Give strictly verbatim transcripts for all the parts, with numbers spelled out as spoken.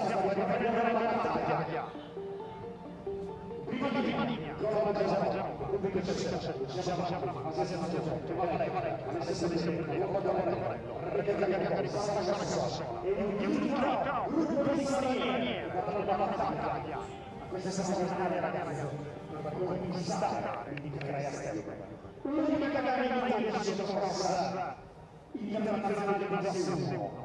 siamo arrivati alla battaglia. Prima linea, gol da Giacomo, pubblico centro, siamo a sotto, va lei, va lei, alla stessa disciplina, gol da Morello, recupera di Sara Sassola, e un minuto, gruppo di stranieri, dalla battaglia. Questa straordinaria ragazza, per conquistare il Nicrea Stella. L'unica gara in Italia che si è sottoposta internazionale di classe uno.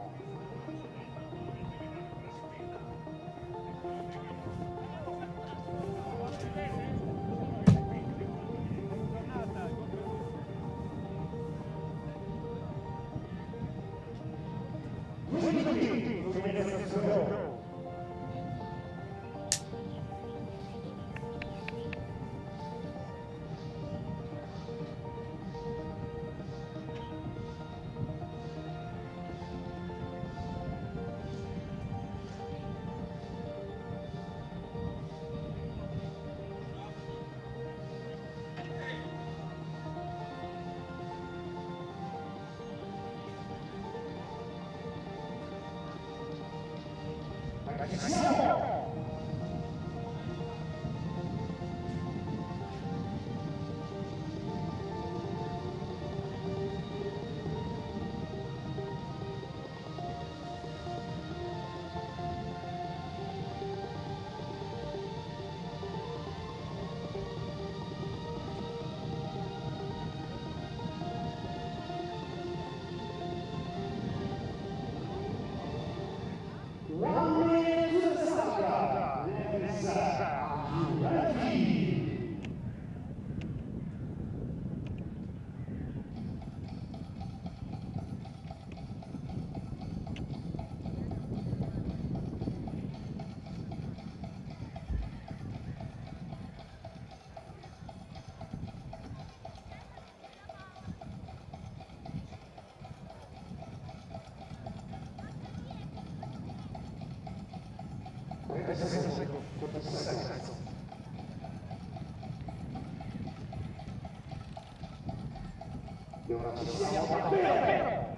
E ora ci siamo davvero!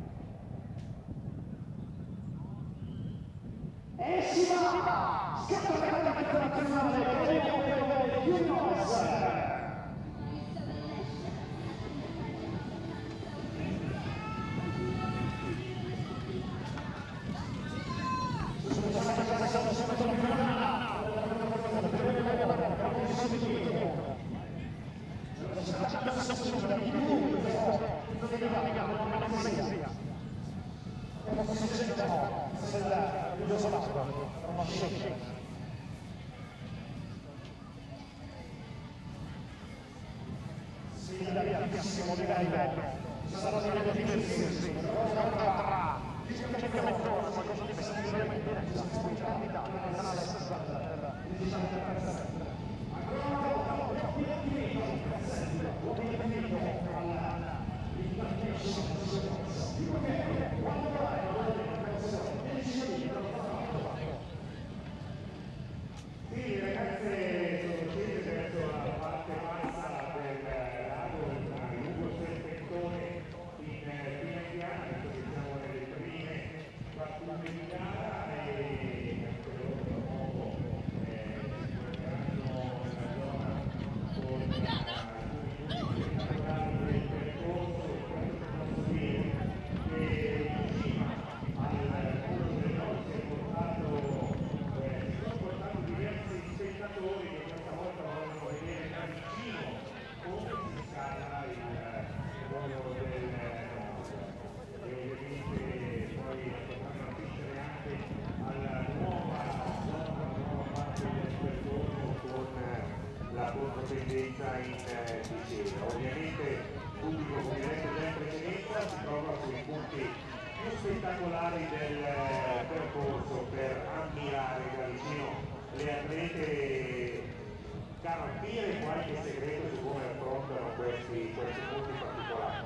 E si va! Scatta la campionata nazionale per il Juniors! Siamo di livello, sarà da divertirsi, tra discreto mettore, qualcosa di pesantissimo in diretta, in Italia, nel canale sessanta per il Sì, ragazze, sono scese verso la parte bassa del lago, lungo il serpentone in prima indiana, visto che siamo nelle prime battute di gara e anche loro tra poco sicurezzeranno la zona con alcuni punti spettacolari del percorso e questo posso dire che prima al muro del nord si è portato si sono portato diversi spettatori che questa volta vogliono vedere da vicino come si scala il ruolo del nord e ovviamente poi potranno assistere anche alla nuova zona, alla nuova parte del percorso con la controtendenza in discesa. Ovviamente il pubblico, come detto già in precedenza, si trova sui punti più spettacolari del percorso per ammirare da vicino le atlete, capire qualche segreto su come affrontano questi, questi punti particolari.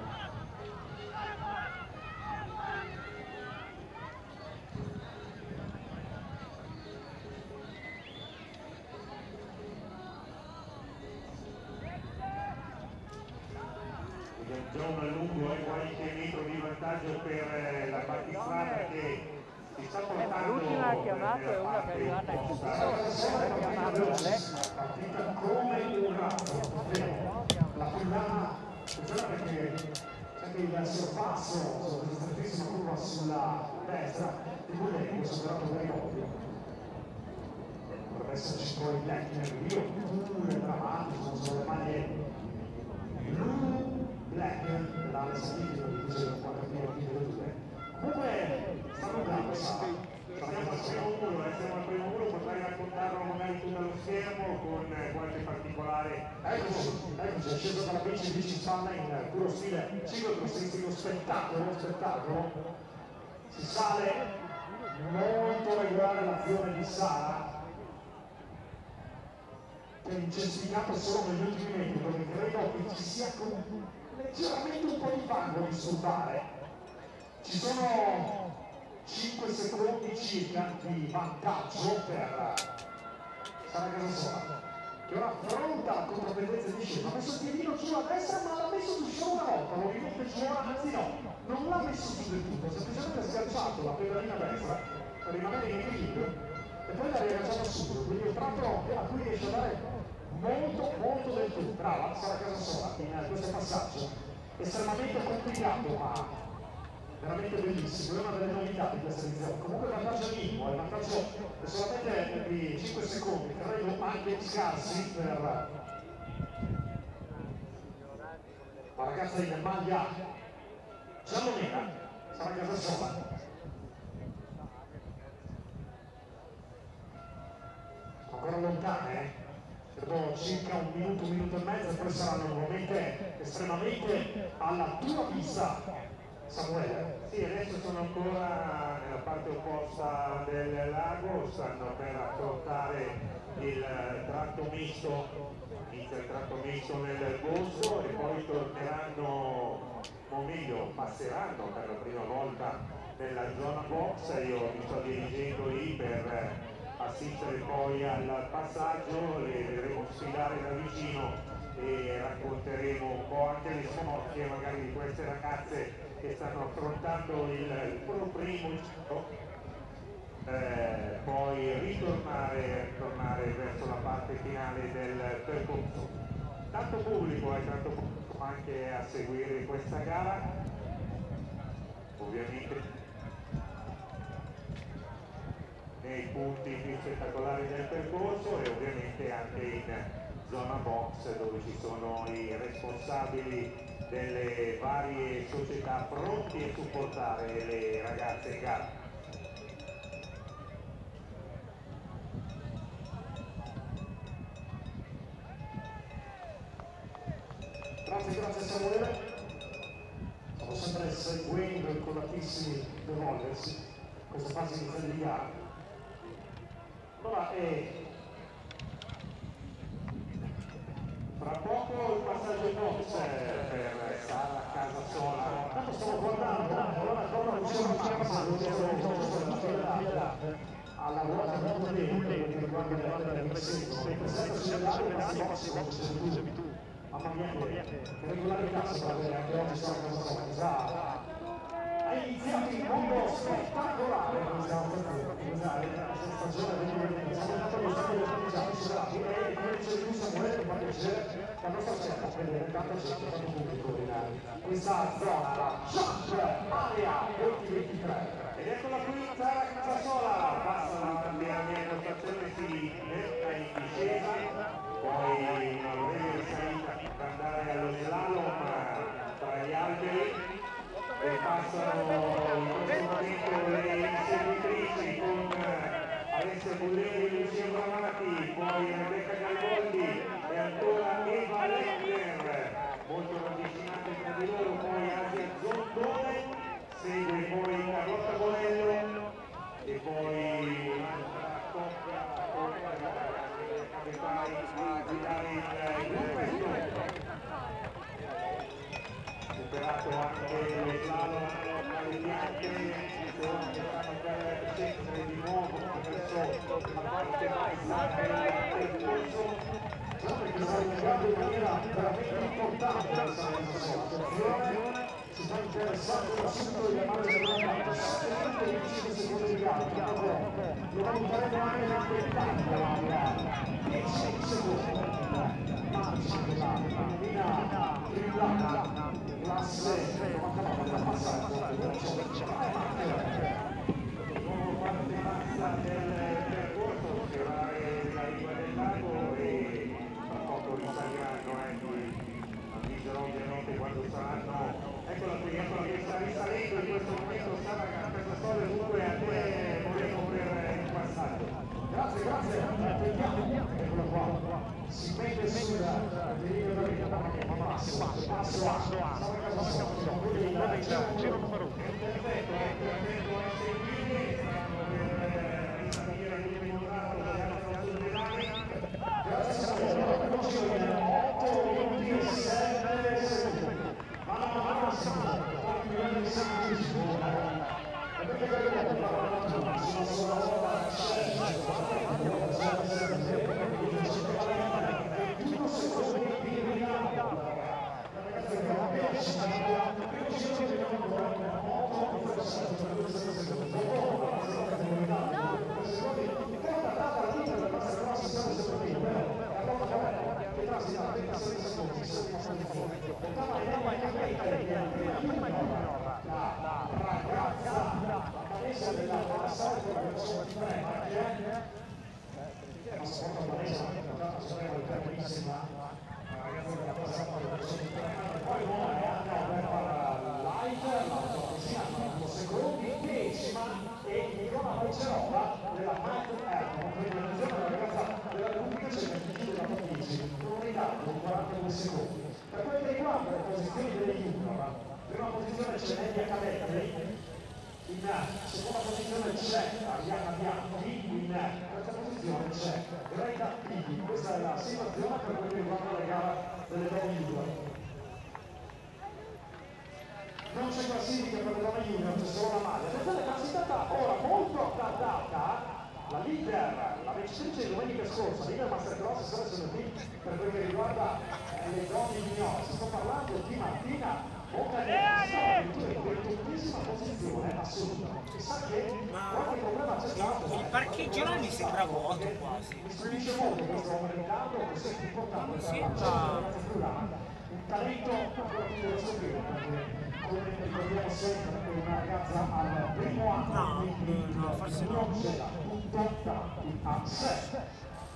Già un allungo e qualche metro di vantaggio per la battistrada che si sta portando arrivato e uno che è arrivato in subito, è chiamato da lei. Partita come un ratto, la collana, attenzione perché c'è anche il sorpasso, questa strettissima curva sulla destra, di cui lei è superato per ovvio. Dovrebbe esserci poi il Blackner, io pure drammatico, sono le maglie blu, black, dell'ala sinistra, di cui c'è un po' capire chi delle due. Comunque, stanno andando, sa. Siamo al primo muro, eh, siamo al primo muro, potrai raccontarlo magari tutto allo schermo con qualche particolare. Eccoci, eccoci, è sceso dalla bici, bici spalla in puro stile ciclocrossistico, spettacolo, spettacolo. Si sale, molto regolare l'azione di Sara, che è incentivato solo negli ultimi metri, perché credo che ci sia leggermente un po' di fango di sultare. Ci sono cinque secondi circa di vantaggio per Sara Casasola, che ora affronta la contropendenza di scena. Ha messo il piedino giù a destra, ma l'ha messo giù solo una volta, lo rimette giù ora, anzi no, non l'ha messo giù del tutto, semplicemente ha schiacciato la pedalina destra per rimanere in equilibrio e poi l'ha riagganciata subito, quindi un tratto a cui riesce a dare molto molto del tutto. Brava Sara Casasola in questo passaggio estremamente complicato, ma veramente bellissimo, è una delle novità di questa edizione. Comunque il vantaggio è minimo, il vantaggio è solamente di cinque secondi, credo anche scarsi per la ragazza in maglia giallo-nera, Sara Casasola. Ancora lontane, eh? Credo circa un minuto, un minuto e mezzo, e poi saranno nuovamente estremamente alla tua vista. Samuele. Sì, adesso sono ancora nella parte opposta del lago, stanno per affrontare il tratto misto, inizia il tratto misto nel bosco e poi torneranno, o meglio, passeranno per la prima volta nella zona box. Io mi sto dirigendo lì per assistere poi al passaggio, le vedremo sfilare da vicino e racconteremo un po' anche le smorfie magari di queste ragazze che stanno affrontando il, il primo giro, eh, poi ritornare, ritornare verso la parte finale del percorso. Tanto pubblico e tanto pubblico anche a seguire questa gara, ovviamente nei punti più spettacolari del percorso e ovviamente anche in zona box dove ci sono i responsabili delle varie società pronti a supportare le ragazze in gara. Grazie, grazie Samuele. Stiamo sempre seguendo i colatissimi evolversi in questa fase iniziale di gara. Allora, eh, fra poco il passaggio in box per Sara Casasola. Tanto stavo guardando, allora ancora non c'è una massa, non c'è una alla ruota del bulletto che riguarda le bande del presente, se presenta sulle lati, ma si possa, come dicevi tu. Mamma mia, che regolarità si può avere anche oggi Sara Casasola, già ha iniziato in modo spettacolare questa stagione del siamo andati allo stadio del partigiano superati e come dice lui Samuele che fa piacere la nostra sera per vedere tanta gente, tanto pubblico in questa zona, la Jump Area duemilaventitré. Ed eccola qui Sara Casasola, passa la mia postazione, si metta in discesa, poi una breve salita per andare allo slalom tra gli alberi e passano in questo momento le inseguitrici con Alessia Bulleri e Lucia Bramati, poi Rebecca Galvoldi e ancora Eva Lechner, molto ravvicinate tra di loro, poi Asia Zondone, segue poi Carlotta Bonello e poi un'altra coppia con la capitale a guidare il gruppetto. Superato anche lo slalom alle bianche, che stanno per scendere di nuovo verso la parte bassa del percorso. Che sta arrivando in maniera veramente importante questa situazione, si sta interessando da subito il margine del campo, sette minuti e cinque secondi di gara, conteremo anche l'ambientale dieci secondi marcia della Medina Tribulata classe novantanove della passaggio verso il nuovo partenza del percorso sfiorare la riva del lago e tra poco risaliranno, ecco, avviserò ovviamente quando saranno. Eccola qui, eccola che sta risalendo in questo momento Sara Casasola, dunque a te volevo per il passaggio. grazie, grazie, aspettiamo, eccola qua, si mette sul delirio da vita, passo, passo, passo, Sara Casasola, giro numero uno. Perfetto, ecco, attento a seguire, stanno per risalire l'ultimo tratto delle altre sulle mani. Grazie Samuele, otto minuti e sette secondi. Mano a mano siamo quattro milioni di secondi di scuola. E perché abbiamo parlato di massimo sulla roba ventuno secondi di rinnovo. Ragazzi, abbiamo appena citato il primo giro che abbiamo ancora otto minuti e sette secondi. Questa data la vita della nostra classe siamo sempre lì, però la roba che transita ventisei secondi, la ragazza, la palese della passa, quella versione di tre, è una sporta palese, anche per tanto sapeva il tre benissima, la ragazza della passa, quella versione di tre, poi buona è anche Barbara Light, l'altra vicina, quaranta secondi, decima, e Nicola Balcerola della Michael Airport, quindi la ragazza della Repubblica Ceca che chiude la Parigi, con un'unità con quarantadue secondi. Per quel che riguarda le posizioni delle junior, prima posizione c'è Nedia Cavetti, in seconda posizione c'è Arianna Bianchi, in terza posizione c'è Greta Pighi. Questa è la situazione per quel che riguarda la gara delle donne junior. Non c'è classifica per le donne junior, c'è solo la maglia. Attenzione, classificata ora molto attardata la leader, la vincitrice di domenica scorsa, leader Mastercross S S N T per quel che riguarda le donne junior. Sto parlando di Martina Montanelli, in ventunesima posizione assoluta. Chissà che qualche problema c'è stato. Il parcheggio non mi sembra vuoto quasi. Mi stupisce molto questo ritardo, così è importante per la ragazza friulana. Un talento ancora più da scoprire, perché come ricordiamo sempre è una ragazza al primo anno, No, quindi no, forse no. non c'è da tutto davanti a sé.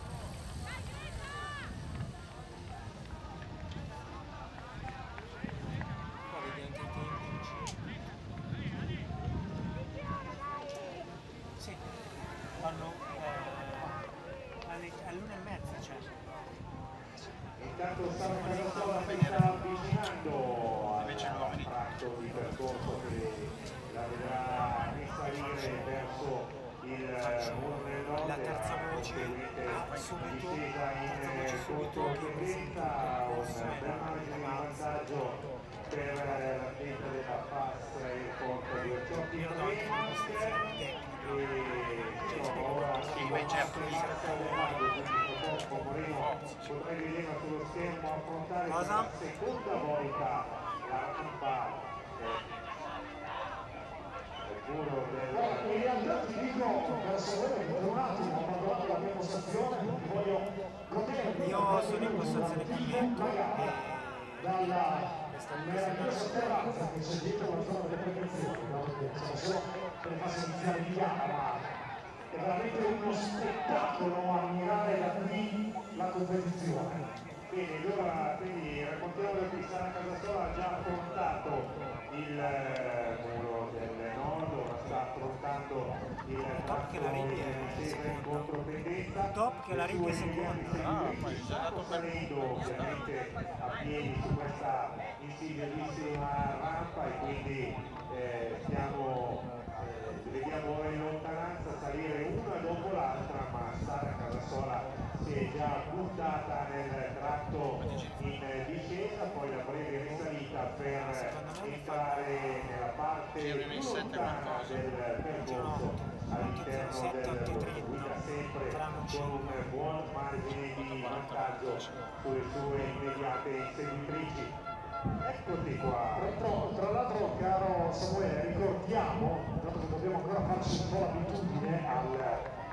Sì, fanno all'una e mezza, cioè. Intanto Sara Casasola si sta avvicinando al tratto di percorso che la vedrà risalire verso il muro del nord, la terza voce subito, discesa in controtendenza, un bel margine di vantaggio per l'atleta della Pass Airport di Occiotti e ora si va a del lago, quindi Coco Moreno potrai vedere sullo schermo affrontare per la seconda volta la rampa del muro del... In realtà ti dico, verso voi, per un attimo ho abbandonato la mia postazione, voglio godermi. Io sono in postazione commento dalla meravigliosa terrazza che c'è dietro la zona delle prevenzioni, perché siamo solo per le fasi iniziali di gara, ma è veramente uno spettacolo ammirare da qui la competizione. Bene, allora quindi raccontiamo che Sara Casasola ha già affrontato il muro del nord, ora sta affrontando il top che la Righi è controtendenza. Top che la Righi è seconda. Ah, poi sta salendo ovviamente a piedi su questa insidiosissima rampa e quindi eh, stiamo eh, vediamo in lontananza salire una dopo l'altra, ma Sara Casasola si è già buttata nel tratto in discesa, poi la breve risalita per entrare nella parte più lontana del percorso all'interno del percorso, guida sempre con un buon margine di vantaggio sulle sue immediate seguitrici. Eccoti qua. Tra, tra l'altro, caro Samuele, ricordiamo, dato che dobbiamo ancora farci un po' l'abitudine al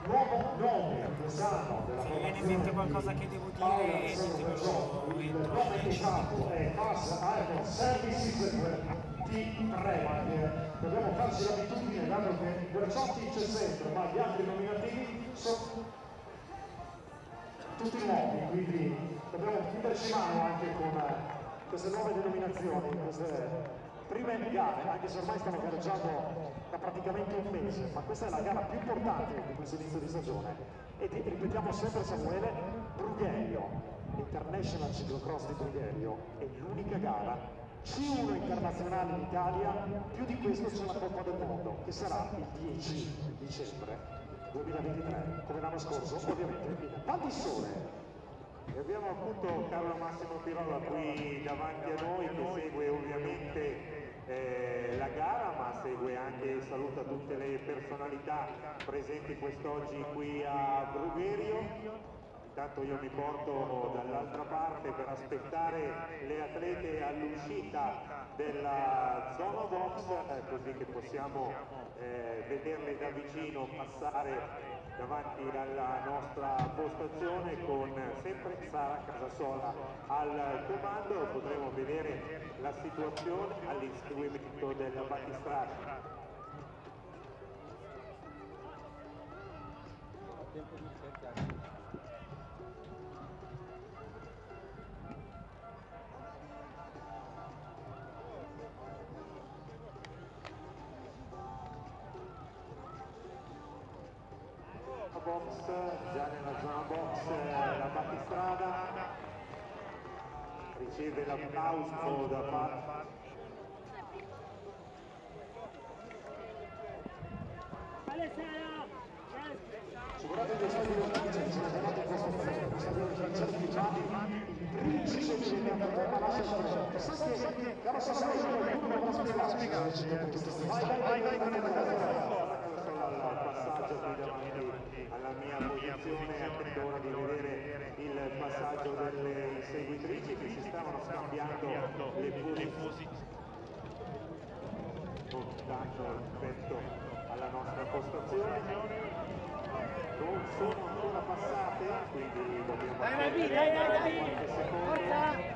nuovo nome di quest'anno della Se mi viene in formazione mente qualcosa che devo dire, ditemelo il entro nome dieci esatto minuti. è Bus Airport Services T tre, ma dobbiamo farci l'abitudine, dato che Berciotti c'è sempre, ma gli altri nominativi sono tutti nuovi, quindi dobbiamo chiuderci mano anche con queste nuove denominazioni, queste prime gare, anche se ormai stiamo gareggiando da praticamente un mese, ma questa è la gara più importante di questo inizio di stagione. E di, ripetiamo sempre, Samuele, Brugherio, International Ciclocross di Brugherio, è l'unica gara C uno internazionale in Italia. Più di questo c'è la Coppa del Mondo, che sarà il dieci dicembre duemilaventitré, come l'anno scorso, ovviamente in Val di Sole. E abbiamo appunto Carlo Massimo Pirola qui davanti a noi, che segue ovviamente eh, la gara, ma segue anche e saluta tutte le personalità presenti quest'oggi qui a Brugherio. Intanto io mi porto dall'altra parte per aspettare le atlete all'uscita della zona box, eh, così che possiamo eh, vederle da vicino passare davanti alla nostra postazione, con sempre Sara Casasola al comando. Potremo vedere la situazione all'inseguimento del battistrada. Tempo di cercare. Box, già nella zona box la battistrada riceve l'applauso da parte Scusate dei soldi di organizzazione, sono chiamato in questo momento, stagione certificati, il principe di Leonardo lascia il sa che caro Sassone qualcuno dovrà spiegarci dopo tutto questo. Vai, vai, vai, vai, al passaggio qui davanti alla mia posizione, attendo ora di vedere il passaggio delle inseguitrici che si stavano scambiando le posizioni tanto rispetto alla nostra postazione. Non sono ancora passate, quindi dobbiamo Dai, dai, dai, dai, qualche secondo.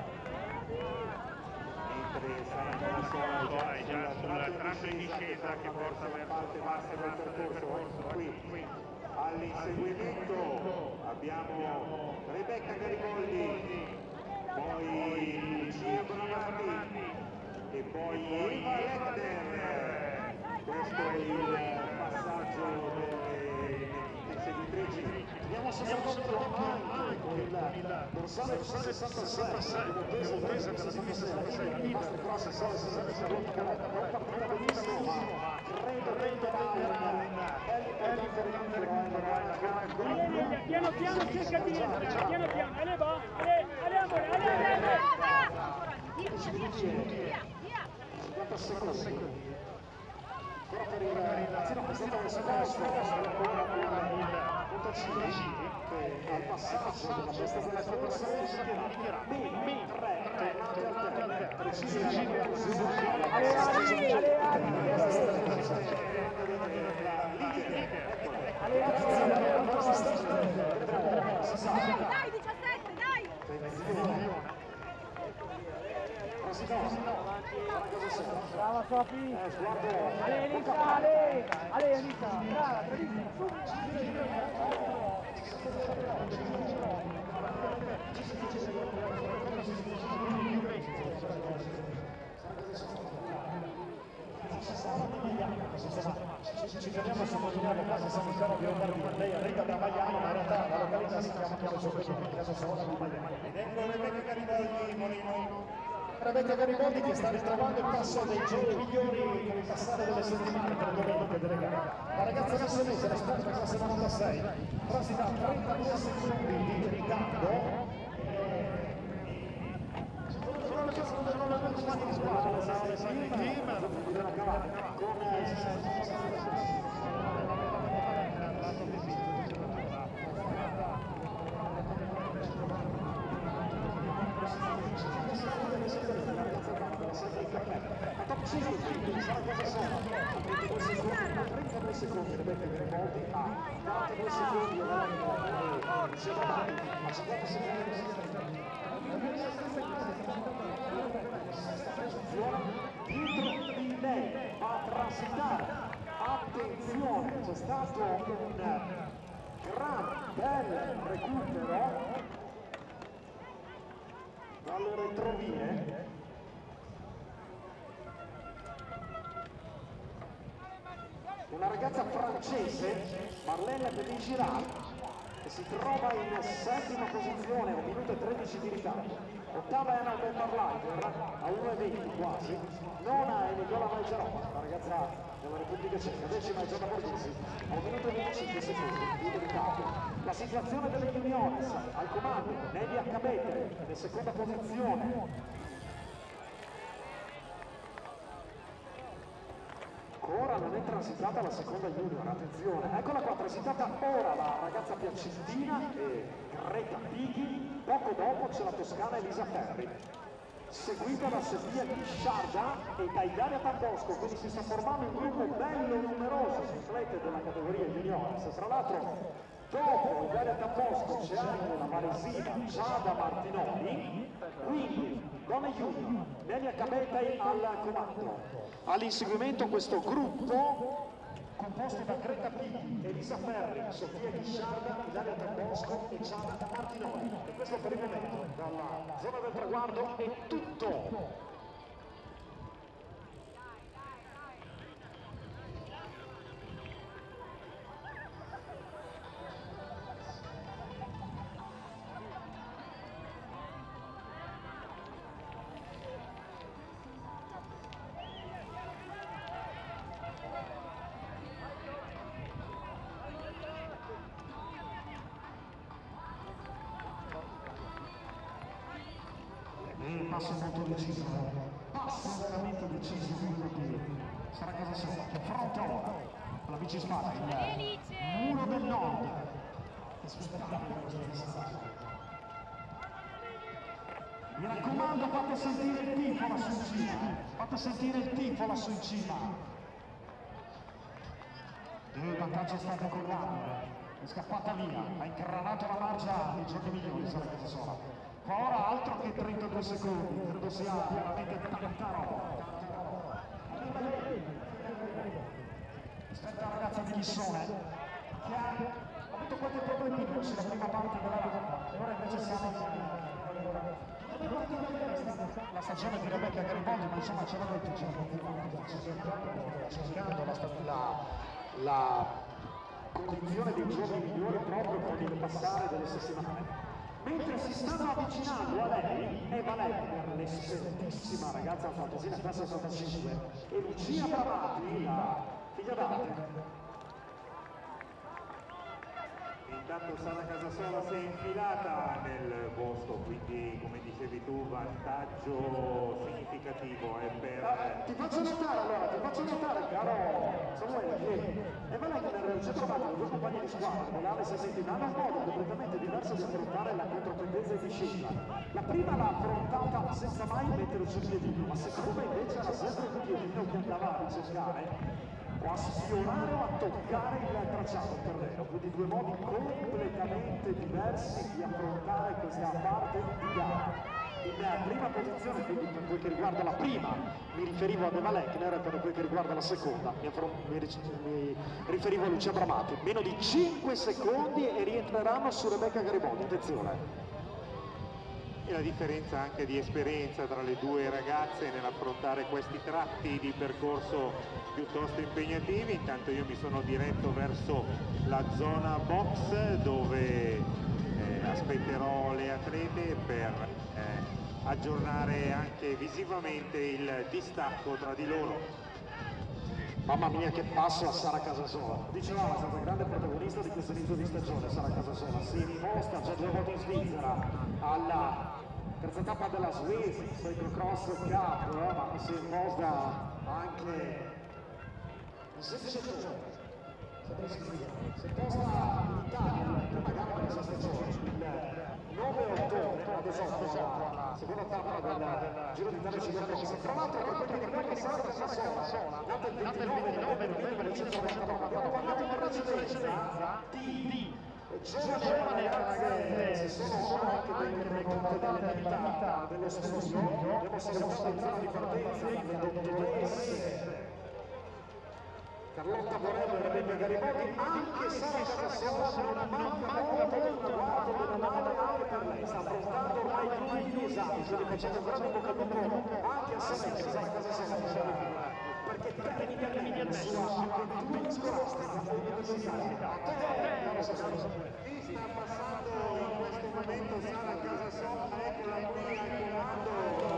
Mentre Sara Casasola è già sulla traccia in discesa che porta verso la parte bassa del percorso. Qui all'inseguimento abbiamo Rebecca Gariboldi, poi Lucia Bonamati e poi Eva Lecner. Questo è il passaggio delle inseguitrici. Abbiamo osservato anche con il dorsale sessantasei, l'ottesa della sessantasei, la nostra classe sessantasei, non partita benissimo, ma credo che era un bel importante però è la gara. Piano piano cerca di entrare, piano piano, ale va, ale, ale amore, ale, ale, ale. cinquanta secondi. Ancora per il Lazzino, questa è una seconda ancora il Montacini che al passaggio della festa della corsa dichiara B tre tornate al terra, precisi la conclusione. Ale, ale, ale, ale. Dai, diciassette, dai! Brava Sofi! Ale Elisa, Ale! Ale Elisa, brava, bravissima! Ci teniamo a sottolineare che casa San Michele di Lombardia, lei arriva da Maiano, ma in realtà la località si chiama come soprannome casa Sola di Maiano. Ed ecco Rebecca Gariboldi, Molino. Rebecca Gariboldi che sta ritrovando il passo dei giorni migliori con il passare delle settimane per il domenica delle gare. La ragazza messinese, l'esperta classe novantasei, transita trentadue secondi di ritardo. Sono le persone che non hanno compagni di squadra, il team della cavalca con top cinque, Sara Casasola, trentadue secondi, secondi Rebecca Garibaldi, a quarantadue secondi e Giovanni, a cinquanta secondi dietro di lei va a transitare. Attenzione, c'è stato un gran bel recupero dalle retrovie. Una ragazza francese, Marlene Pelligirat, che si trova in settima posizione, un minuto e tredici di ritardo. Ottava è Anna Oberleiter, a uno e venti quasi. Nona è Nicola Valgerova, la ragazza della Repubblica Ceca. Decima è Gianna Borghesi, a un minuto e venticinque secondi di ritardo. La situazione delle juniores, al comando, Nelia Cabete, in seconda posizione. Ancora non è transitata la seconda junior, attenzione, eccola qua, transitata ora la ragazza piacentina e Greta Pighi, poco dopo c'è la toscana Elisa Ferri, seguita da Sofia Ghisciarda e da Ilaria Tambosco, quindi si sta formando un gruppo bello numeroso, complete della categoria juniores. Tra l'altro dopo Ilaria Tambosco c'è anche la varesina Giada Martinoli, quindi donne junior, Nelia Cabete al comando. All'inseguimento questo gruppo composto da Greta Pighi, Elisa Ferri, Sofia Ghisciarda, Ilaria Tambosco e Giada Martinoli. E questo per il momento, dalla zona del traguardo è tutto. Passo molto deciso, passo veramente deciso di Sara Casasola, che affronta ora la vice spada, il muro del nord. È mi raccomando, fate sentire il tifo lassù in cima, fate sentire il tifo lassù in cima. Il vantaggio sta decollando, è scappata via, ha incarnato la marcia dei giochi migliori Sara Casasola. Ma ora altro che trentadue secondi, credo sia veramente tanta roba. Aspetta la ragazza di Lissone, che ha avuto qualche problemino sulla prima parte della gara, e ora invece siamo la stagione di Rebecca Garibaldi, ma insomma ce l'ha detto, cercando la, la, la condizione dei giorni migliori proprio per il passare delle settimane. Mentre si stanno avvicinando a lei, Eva Lecner, l'espertissima ragazza fantasina classe sessantacinque, e Lucia Bramati, la figlia d'arte. Intanto Sara Casasola si è infilata nel bosco, quindi come dicevi tu vantaggio significativo è per... Ah, ti faccio notare allora, ti faccio notare caro Samuele che Eva Lecner ci ha trovato i due compagni di squadra, Milano e Sessentina, hanno un modo completamente diverso di affrontare la controtendenza in discesa. La prima l'ha affrontata senza mai mettere sul piedino, la seconda invece era sempre sul piedino che andava a ricercare o a spionare o a toccare il tracciato il terreno, quindi due modi completamente diversi di affrontare questa parte di gara. In prima posizione, quindi per quel che riguarda la prima mi riferivo ad Eva Lecner, per quel che riguarda la seconda mi, mi, mi riferivo a Lucia Bramati. Meno di cinque secondi e rientreranno su Rebecca Garibaldi, attenzione. E la differenza anche di esperienza tra le due ragazze nell'affrontare questi tratti di percorso piuttosto impegnativi. Intanto io mi sono diretto verso la zona box dove eh, aspetterò le atlete per eh, aggiornare anche visivamente il distacco tra di loro. Mamma mia che passo a Sara Casasola, dicevamo è stata grande protagonista di questo inizio di stagione. Sara Casasola si imposta già due volte in Svizzera alla terza tappa della Swiss Cyclocross Cup, eh, ma si imposta anche in sedici ottobre, si imposta in Italia la prima gara della sua stagione il nove ottobre ad esempio alla seconda tappa del Giro d'Italia ciclocross. Tra l'altro per quel che riguarda Sara Casassola, nata il ventinove novembre millenovecentonovantanove, abbiamo parlato in precedenza di giovane ragazze, sono anche delle record dell'età dello studio, abbiamo salutato in zona di partenza le dottoresse Carlotta Borello e Rebecca Garibaldi, anche Sara Casassola non manca molto del traguardo della nave anche per lei, sta affrontando ormai gli ultimi esami, quindi facendo un grande bocca al lupo anche a sé che Sara Casassola, perché termina la sua avventura scolastica universitaria. A te, caro Sassano. Chi sta passando in questo momento Sara Casassola, eccola qui al comando,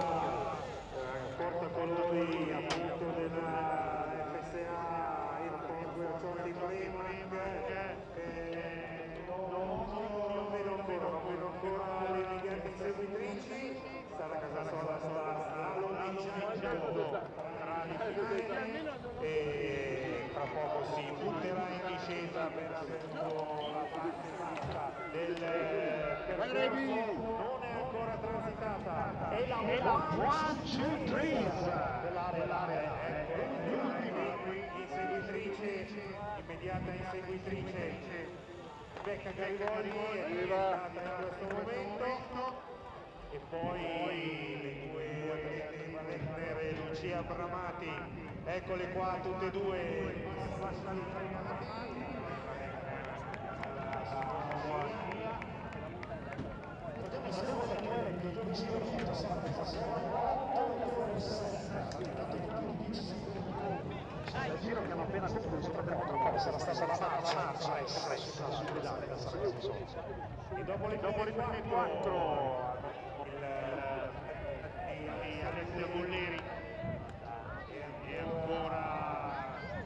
portacolori appunto della F S A. Di Cleveland, eh, non, non vedo ancora, non vedo ancora le imminenti inseguitrici. Sara Casassola sta slalomeggiando tra le file e tra poco si butterà in discesa per averlo la parte del percorso, non è ancora transitata, è la one, two, three dell'area, ecco, gli ultimi inseguitrice, immediata inseguitrice Rebecca Garibaldi è diventata in questo momento, e poi le due atlete Valentner e Lucia Bramati, eccole qua tutte e due. Il giro che hanno appena concluso, tra l'altro poi sarà stata la marcia a essere sul pedale da Sara Casassola. E dopo le dopo le prime quattro di Alessia Bolleri e ancora,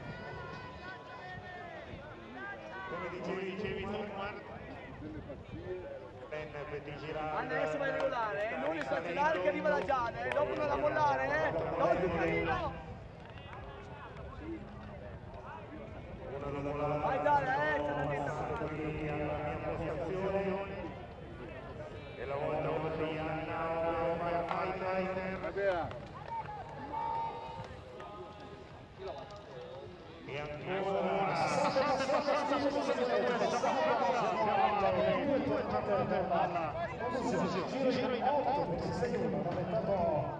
come dicevi, dicevi tu Marco, ben Petit Girard. Anna, adesso vai a regolare, eh? Non esagerare che arriva la Giada, eh? Dopo non la mollare, eh? No, più carino! Vai Giada, eh? Te l'ho detto. Alla mia postazione e la volta oltre Anna Fighter e ancora giro in otto, sei uno, rallentato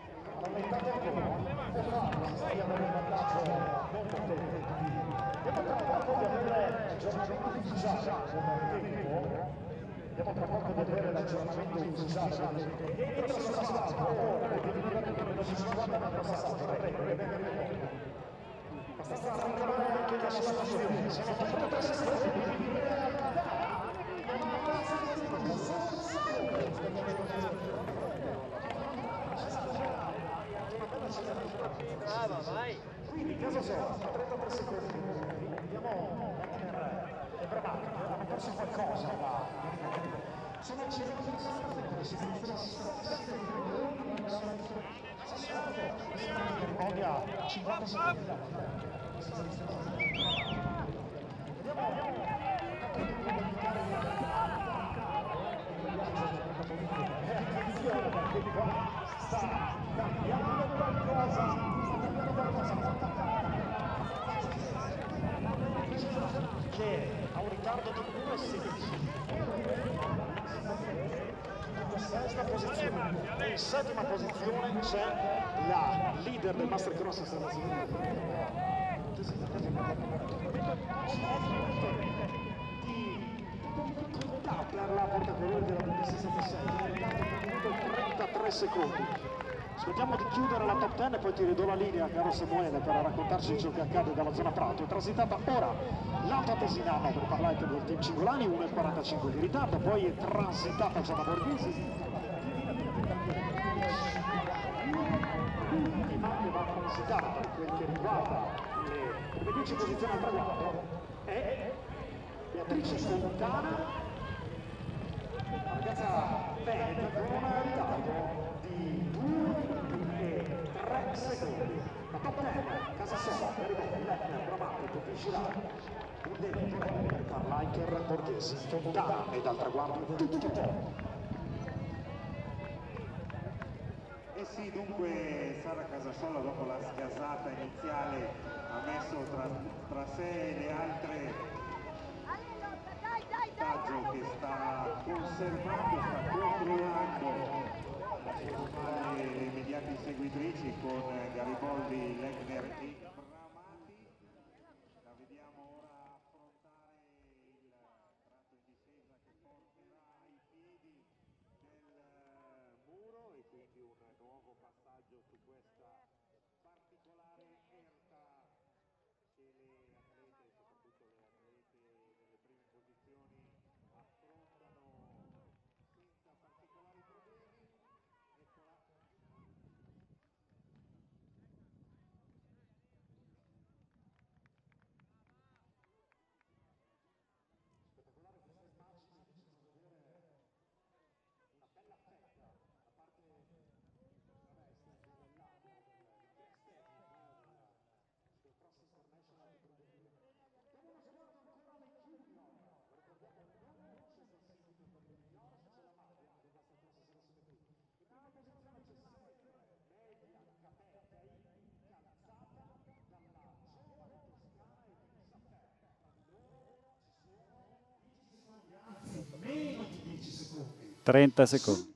ancora, stiamo in un vantaggio molto potente. Abbiamo tra poco di avere l'aggiornamento ufficiale del tempo, abbiamo tra poco di avere l'aggiornamento ufficiale del tempo. Dentro sono stato, ora, che vi dico che non si guarda nel passaggio, prego, abbastanza a rinnovare anche la situazione, sono tutto tre secondi di realtà. Brava, vai! Quindi caso sono trentatré secondi, vediamo le bravate, hanno perso qualcosa là. Sono eccellenti, si Garibaldi a cinquanta secondi. Attenzione perché qua sta cambiando qualcosa, sta cambiando qualcosa. Che ha un ritardo di uno e sedici. Sesta posizione. In settima posizione c'è la leader del Master Cross internazionale per la portacolori della V sessantasei, trentatré secondi. Aspettiamo di chiudere la top dieci e poi ti ridò la linea, caro Samuele, per raccontarci ciò che accade dalla zona Prato. È transitata ora l'Alta Tesinano per parlare del team Cingolani, uno e quarantacinque di ritardo, poi è transitata Gianna Borghesi. Che va transitata per quel che riguarda le dieci posizioni al traguardo è Beatrice Fontana, ragazza veneta con un ritardo di due e tre secondi. La top dieci, Casassola, Garibaldi, Lettner, Bramati, Petit Girard, Udine, Carliker, Borghesi, Fontana e dal traguardo tutto. di sì, dunque Sara Casasola dopo la sgasata iniziale ha messo tra, tra sé e le altre Taggio che sta conservando, sta controllando le, le immediate seguitrici con Gariboldi, Legner e Bramati. La vediamo ora affrontare il tratto in discesa che porterà ai piedi del muro e quindi un nuovo passaggio su questa particolare erta che le atlete, soprattutto le atlete nelle prime posizioni, affrontano senza particolari problemi. Eccola. Spettacolare queste immagini che ci fanno vedere una bella fetta da parte vabbè, esterna del lago, dell'esterno del Cross International di Brugherio. Diamo uno sguardo ancora alle junior, ricordiamo il numero scesa subito per le junior, c'è la maglia che basta che si sono qui. In prima posizione c'è sempre Media Capetei, calzata dalla giovane toscana Elisa Ferri. Tra di loro ci sono meno di dieci secondi. trenta secondi.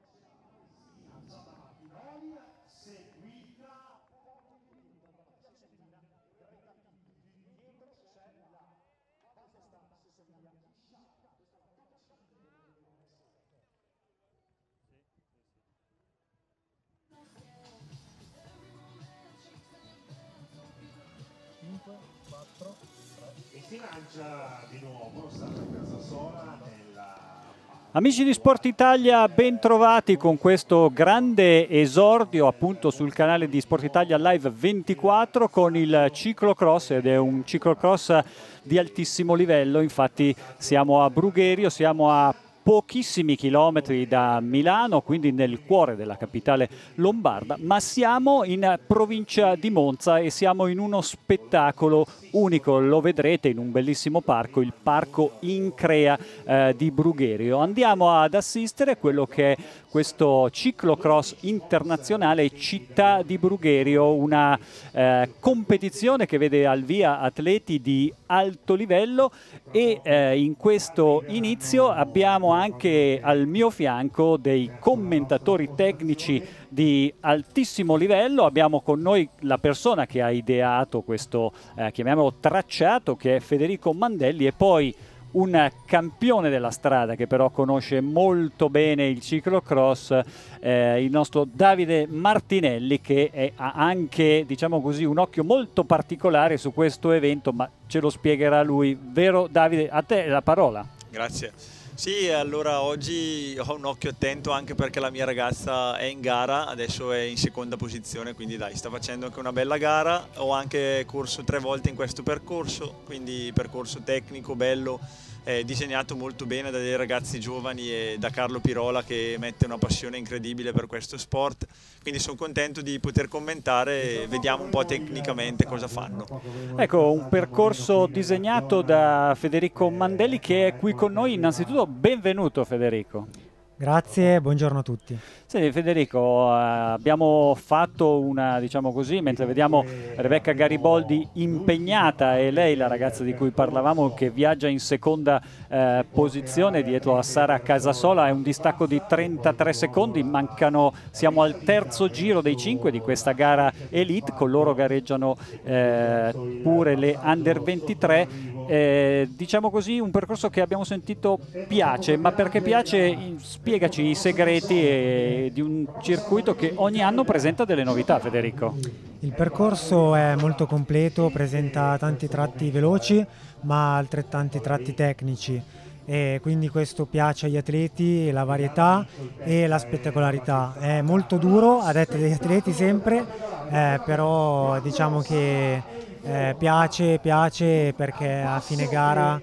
E si lancia di nuovo Sara Casasola nella... Amici di Sport Italia, ben trovati con questo grande esordio appunto sul canale di Sport Italia Live ventiquattro con il ciclocross, ed è un ciclocross di altissimo livello. Infatti siamo a Brugherio, siamo a pochissimi chilometri da Milano, quindi nel cuore della capitale lombarda, ma siamo in provincia di Monza e siamo in uno spettacolo unico, lo vedrete in un bellissimo parco, il parco Increa eh, di Brugherio. Andiamo ad assistere a quello che è questo ciclocross internazionale Città di Brugherio, una eh, competizione che vede al via atleti di alto livello e eh, in questo inizio abbiamo anche al mio fianco dei commentatori tecnici di altissimo livello. Abbiamo con noi la persona che ha ideato questo, eh, chiamiamolo tracciato, che è Federico Mandelli, e poi un campione della strada che però conosce molto bene il ciclocross, eh, il nostro Davide Martinelli, che è, ha anche, diciamo così, un occhio molto particolare su questo evento, ma ce lo spiegherà lui. Vero Davide? A te la parola. Grazie. Sì, allora oggi ho un occhio attento anche perché la mia ragazza è in gara, adesso è in seconda posizione, quindi dai, sta facendo anche una bella gara. Ho anche corso tre volte in questo percorso, quindi percorso tecnico, bello, eh, disegnato molto bene da dei ragazzi giovani e da Carlo Pirola, che mette una passione incredibile per questo sport. Quindi sono contento di poter commentare e vediamo un po' tecnicamente cosa fanno. Ecco, un percorso disegnato da Federico Mandelli, che è qui con noi. Innanzitutto benvenuto Federico. Grazie, buongiorno a tutti. Sì, Federico, eh, abbiamo fatto una, diciamo così, mentre vediamo Rebecca Gariboldi impegnata, e lei, la ragazza di cui parlavamo, che viaggia in seconda eh, posizione dietro a Sara Casasola, è un distacco di trentatré secondi, mancano, siamo al terzo giro dei cinque di questa gara Elite, con loro gareggiano eh, pure le Under ventitré, eh, diciamo così un percorso che abbiamo sentito piace, ma perché piace? Spiegaci i segreti e di un circuito che ogni anno presenta delle novità, Federico. Il percorso è molto completo, presenta tanti tratti veloci ma altrettanti tratti tecnici, e quindi questo piace agli atleti, la varietà e la spettacolarità. È molto duro a detta degli atleti sempre, eh, però diciamo che eh, piace, piace perché a fine gara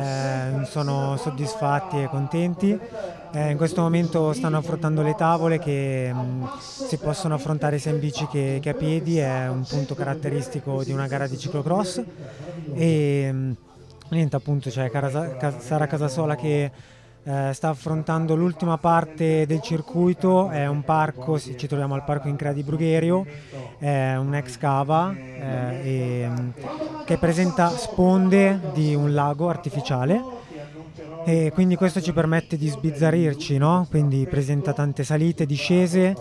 eh, sono soddisfatti e contenti. Eh, in questo momento stanno affrontando le tavole che mh, si possono affrontare sia in bici che, che a piedi, è un punto caratteristico di una gara di ciclocross. E mh, niente, appunto c'è Sara Casasola che eh, sta affrontando l'ultima parte del circuito, è un parco, ci troviamo al Parco Increa di Brugherio, è un ex cava eh, e, che presenta sponde di un lago artificiale. E quindi questo ci permette di sbizzarrirci, no? Quindi presenta tante salite, discese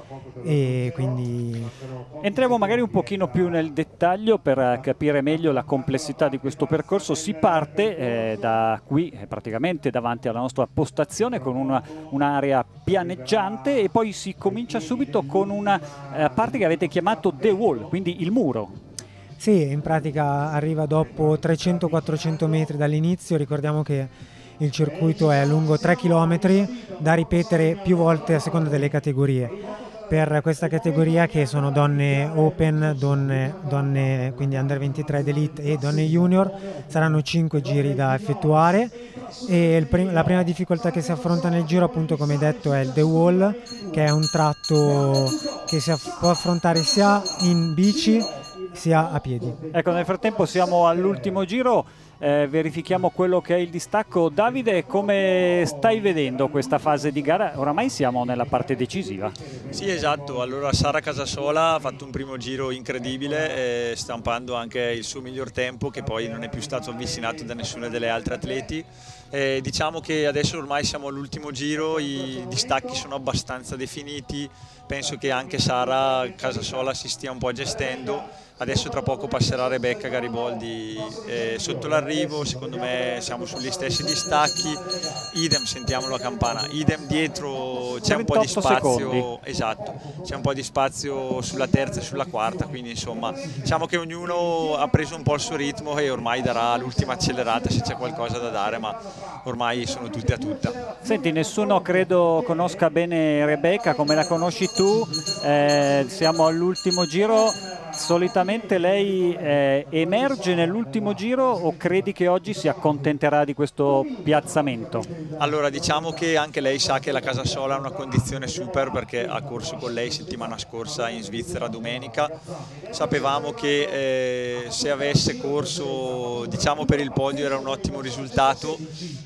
e quindi... Entriamo magari un pochino più nel dettaglio per capire meglio la complessità di questo percorso. Si parte eh, da qui, eh, praticamente davanti alla nostra postazione, con una, un'area pianeggiante e poi si comincia subito con una eh, parte che avete chiamato The Wall, quindi il muro. Sì, in pratica arriva dopo trecento quattrocento metri dall'inizio. Ricordiamo che il circuito è lungo tre chilometri, da ripetere più volte a seconda delle categorie. Per questa categoria, che sono donne open, donne, donne quindi under ventitré ed elite e donne junior, saranno cinque giri da effettuare e il prim- la prima difficoltà che si affronta nel giro, appunto come detto, è il The Wall, che è un tratto che si aff- può affrontare sia in bici sia a piedi. Ecco, nel frattempo siamo all'ultimo giro. Eh, verifichiamo quello che è il distacco. Davide, come stai vedendo questa fase di gara? Oramai siamo nella parte decisiva. Sì, esatto. Allora Sara Casasola ha fatto un primo giro incredibile, eh, stampando anche il suo miglior tempo, che poi non è più stato avvicinato da nessuna delle altre atleti. Eh, diciamo che adesso ormai siamo all'ultimo giro, i distacchi sono abbastanza definiti, penso che anche Sara Casasola si stia un po' gestendo. Adesso tra poco passerà Rebecca Gariboldi eh, sotto l'arrivo, secondo me siamo sugli stessi distacchi, idem, sentiamo la campana, idem dietro, c'è un po' di spazio, esatto, c'è un po' di spazio sulla terza e sulla quarta, quindi insomma diciamo che ognuno ha preso un po' il suo ritmo e ormai darà l'ultima accelerata se c'è qualcosa da dare, ma ormai sono tutti a tutta. Senti, nessuno credo conosca bene Rebecca, come la conosci tu, eh, siamo all'ultimo giro. Solitamente lei eh, emerge nell'ultimo giro o credi che oggi si accontenterà di questo piazzamento? Allora diciamo che anche lei sa che la Casasola ha una condizione super, perché ha corso con lei settimana scorsa in Svizzera domenica. Sapevamo che eh, se avesse corso diciamo per il podio era un ottimo risultato,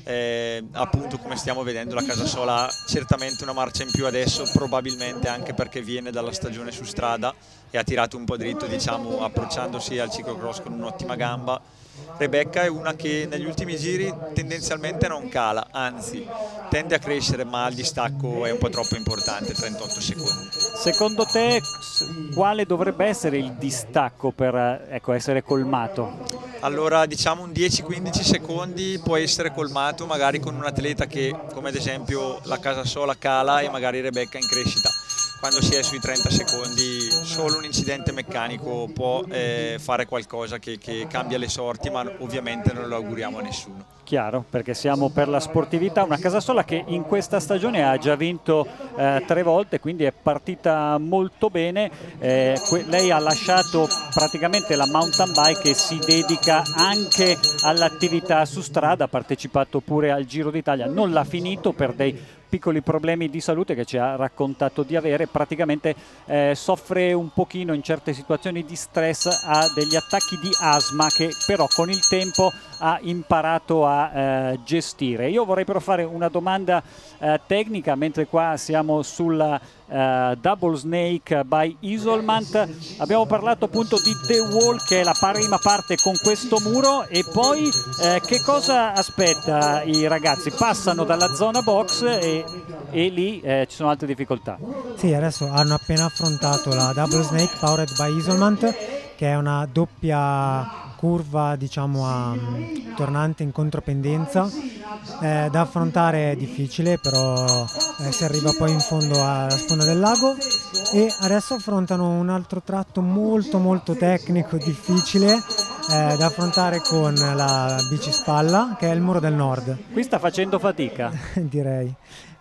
eh, appunto come stiamo vedendo la Casasola ha certamente una marcia in più adesso, probabilmente anche perché viene dalla stagione su strada e ha tirato un po' dritto, diciamo, approcciandosi al ciclocross con un'ottima gamba. Rebecca è una che negli ultimi giri tendenzialmente non cala, anzi tende a crescere, ma il distacco è un po' troppo importante, trentotto secondi. Secondo te quale dovrebbe essere il distacco per ecco, essere colmato? Allora diciamo un dieci quindici secondi può essere colmato magari con un atleta che, come ad esempio la Casasola, cala e magari Rebecca in crescita. Quando si è sui trenta secondi solo un incidente meccanico può eh, fare qualcosa che, che cambia le sorti, ma ovviamente non lo auguriamo a nessuno. Chiaro, perché siamo per la sportività, una Casasola che in questa stagione ha già vinto eh, tre volte, quindi è partita molto bene. Eh, lei ha lasciato praticamente la mountain bike e si dedica anche all'attività su strada, ha partecipato pure al Giro d'Italia, non l'ha finito per dei piccoli problemi di salute che ci ha raccontato di avere, praticamente eh, soffre un pochino in certe situazioni di stress, ha degli attacchi di asma che però con il tempo ha imparato a eh, gestire. Io vorrei però fare una domanda eh, tecnica, mentre qua siamo sulla eh, Double Snake by Isolmant. Abbiamo parlato appunto di The Wall, che è la prima parte con questo muro, e poi eh, che cosa aspetta i ragazzi? Passano dalla zona box e, e lì eh, ci sono altre difficoltà. Sì, adesso hanno appena affrontato la Double Snake Powered by Isolmant, che è una doppia curva, diciamo, a um, tornante in contropendenza, eh, da affrontare è difficile, però eh, si arriva poi in fondo alla sponda del lago, e adesso affrontano un altro tratto molto molto tecnico, difficile, eh, da affrontare con la bici spalla, che è il muro del nord. Qui sta facendo fatica. Direi.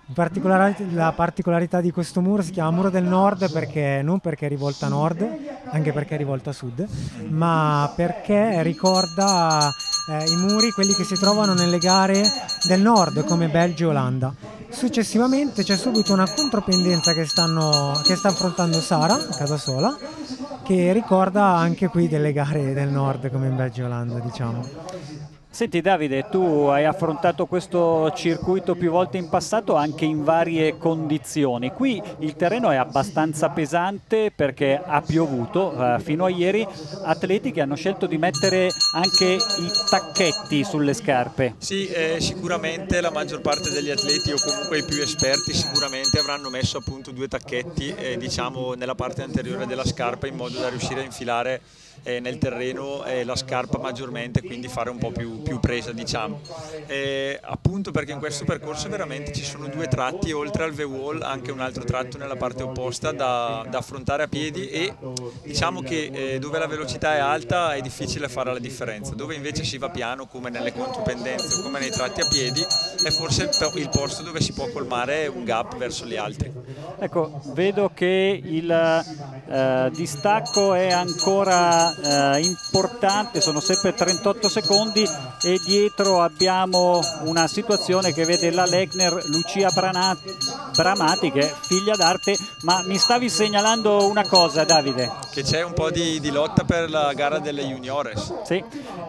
La particolarità di questo muro si chiama muro del nord perché non perché è rivolta a nord, anche perché è rivolta a sud, ma perché ricorda eh, i muri, quelli che si trovano nelle gare del nord come Belgio e Olanda. Successivamente c'è subito una contropendenza che, stanno, che sta affrontando Sara Casasola, che ricorda anche qui delle gare del nord come in Belgio e Olanda, diciamo. Senti Davide, tu hai affrontato questo circuito più volte in passato anche in varie condizioni. Qui il terreno è abbastanza pesante perché ha piovuto, uh, fino a ieri atleti che hanno scelto di mettere anche i tacchetti sulle scarpe. Sì, eh, sicuramente la maggior parte degli atleti o comunque i più esperti sicuramente avranno messo appunto due tacchetti eh, diciamo nella parte anteriore della scarpa in modo da riuscire a infilare eh, nel terreno eh, la scarpa maggiormente, quindi fare un po' più più presa diciamo eh, appunto perché in questo percorso veramente ci sono due tratti, oltre al V-wall anche un altro tratto nella parte opposta da, da affrontare a piedi, e diciamo che eh, dove la velocità è alta è difficile fare la differenza, dove invece si va piano come nelle contropendenze o come nei tratti a piedi è forse il posto dove si può colmare un gap verso gli altri. Ecco, vedo che il eh, distacco è ancora eh, importante, sono sempre trentotto secondi e dietro abbiamo una situazione che vede la Lechner, Lucia Brana, Bramati, che è figlia d'arte, ma mi stavi segnalando una cosa Davide? Che c'è un po' di, di lotta per la gara delle juniores. Sì,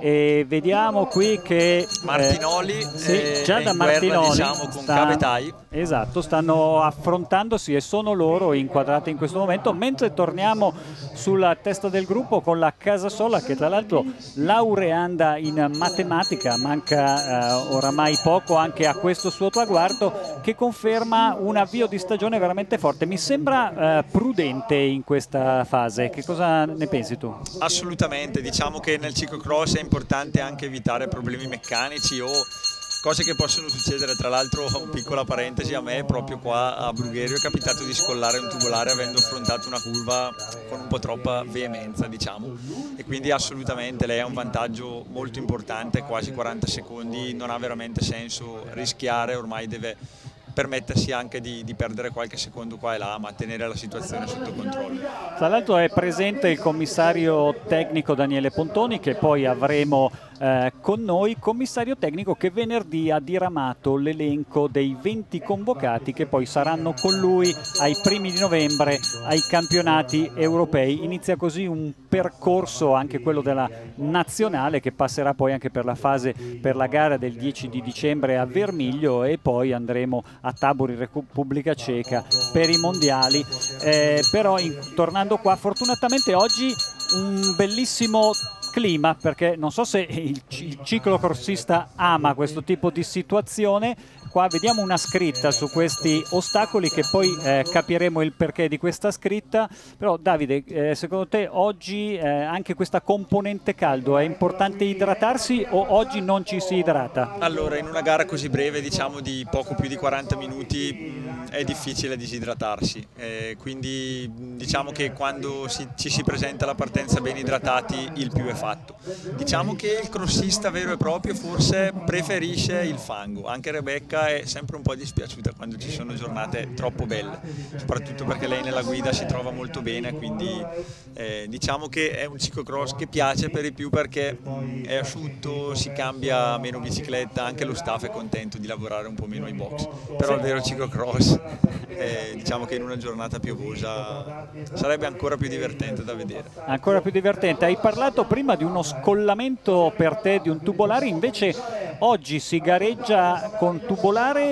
e vediamo qui che Martinoli eh, sì, è, già è da in guerra, Martinoli diciamo, con sta, Cavetai. Esatto, stanno affrontandosi e sono loro inquadrati in questo momento, mentre torniamo sulla testa del gruppo con la Casasola, che tra l'altro laureanda in matematica, manca eh, oramai poco anche a questo suo traguardo, che conferma un avvio di stagione veramente forte. Mi sembra eh, prudente in questa fase, che cosa ne pensi tu? Assolutamente, diciamo che nel ciclocross è importante anche evitare problemi meccanici o cose che possono succedere. Tra l'altro, piccola parentesi, a me proprio qua a Brugherio è capitato di scollare un tubolare avendo affrontato una curva con un po' troppa veemenza, diciamo, e quindi assolutamente lei ha un vantaggio molto importante, quasi quaranta secondi, non ha veramente senso rischiare, ormai deve permettersi anche di, di perdere qualche secondo qua e là, ma tenere la situazione sotto controllo. Tra l'altro è presente il commissario tecnico Daniele Pontoni, che poi avremo eh, con noi, commissario tecnico che venerdì ha diramato l'elenco dei venti convocati che poi saranno con lui ai primi di novembre ai campionati europei. Inizia così un percorso, anche quello della nazionale, che passerà poi anche per la fase, per la gara del dieci di dicembre a Vermiglio, e poi andremo a Tabor in Repubblica Ceca per i mondiali. Eh, però in, tornando qua, fortunatamente oggi un bellissimo clima, perché non so se il, il ciclocrossista ama questo tipo di situazione. Qua vediamo una scritta su questi ostacoli che poi eh, capiremo il perché di questa scritta. Però Davide, eh, secondo te oggi eh, anche questa componente caldo è importante idratarsi o oggi non ci si idrata? Allora, in una gara così breve, diciamo di poco più di quaranta minuti, mh, è difficile disidratarsi, eh, quindi diciamo che quando si, ci si presenta alla partenza ben idratati il più è fatto. Diciamo che il crossista vero e proprio forse preferisce il fango, anche Rebecca è sempre un po' dispiaciuta quando ci sono giornate troppo belle, soprattutto perché lei nella guida si trova molto bene, quindi eh, diciamo che è un ciclocross che piace per i più perché mh, è asciutto, si cambia meno bicicletta, anche lo staff è contento di lavorare un po' meno ai box, però il vero ciclocross eh, diciamo che in una giornata piovosa sarebbe ancora più divertente da vedere. Ancora più divertente. Hai parlato prima di uno scollamento per te di un tubolare, invece oggi si gareggia con tubolare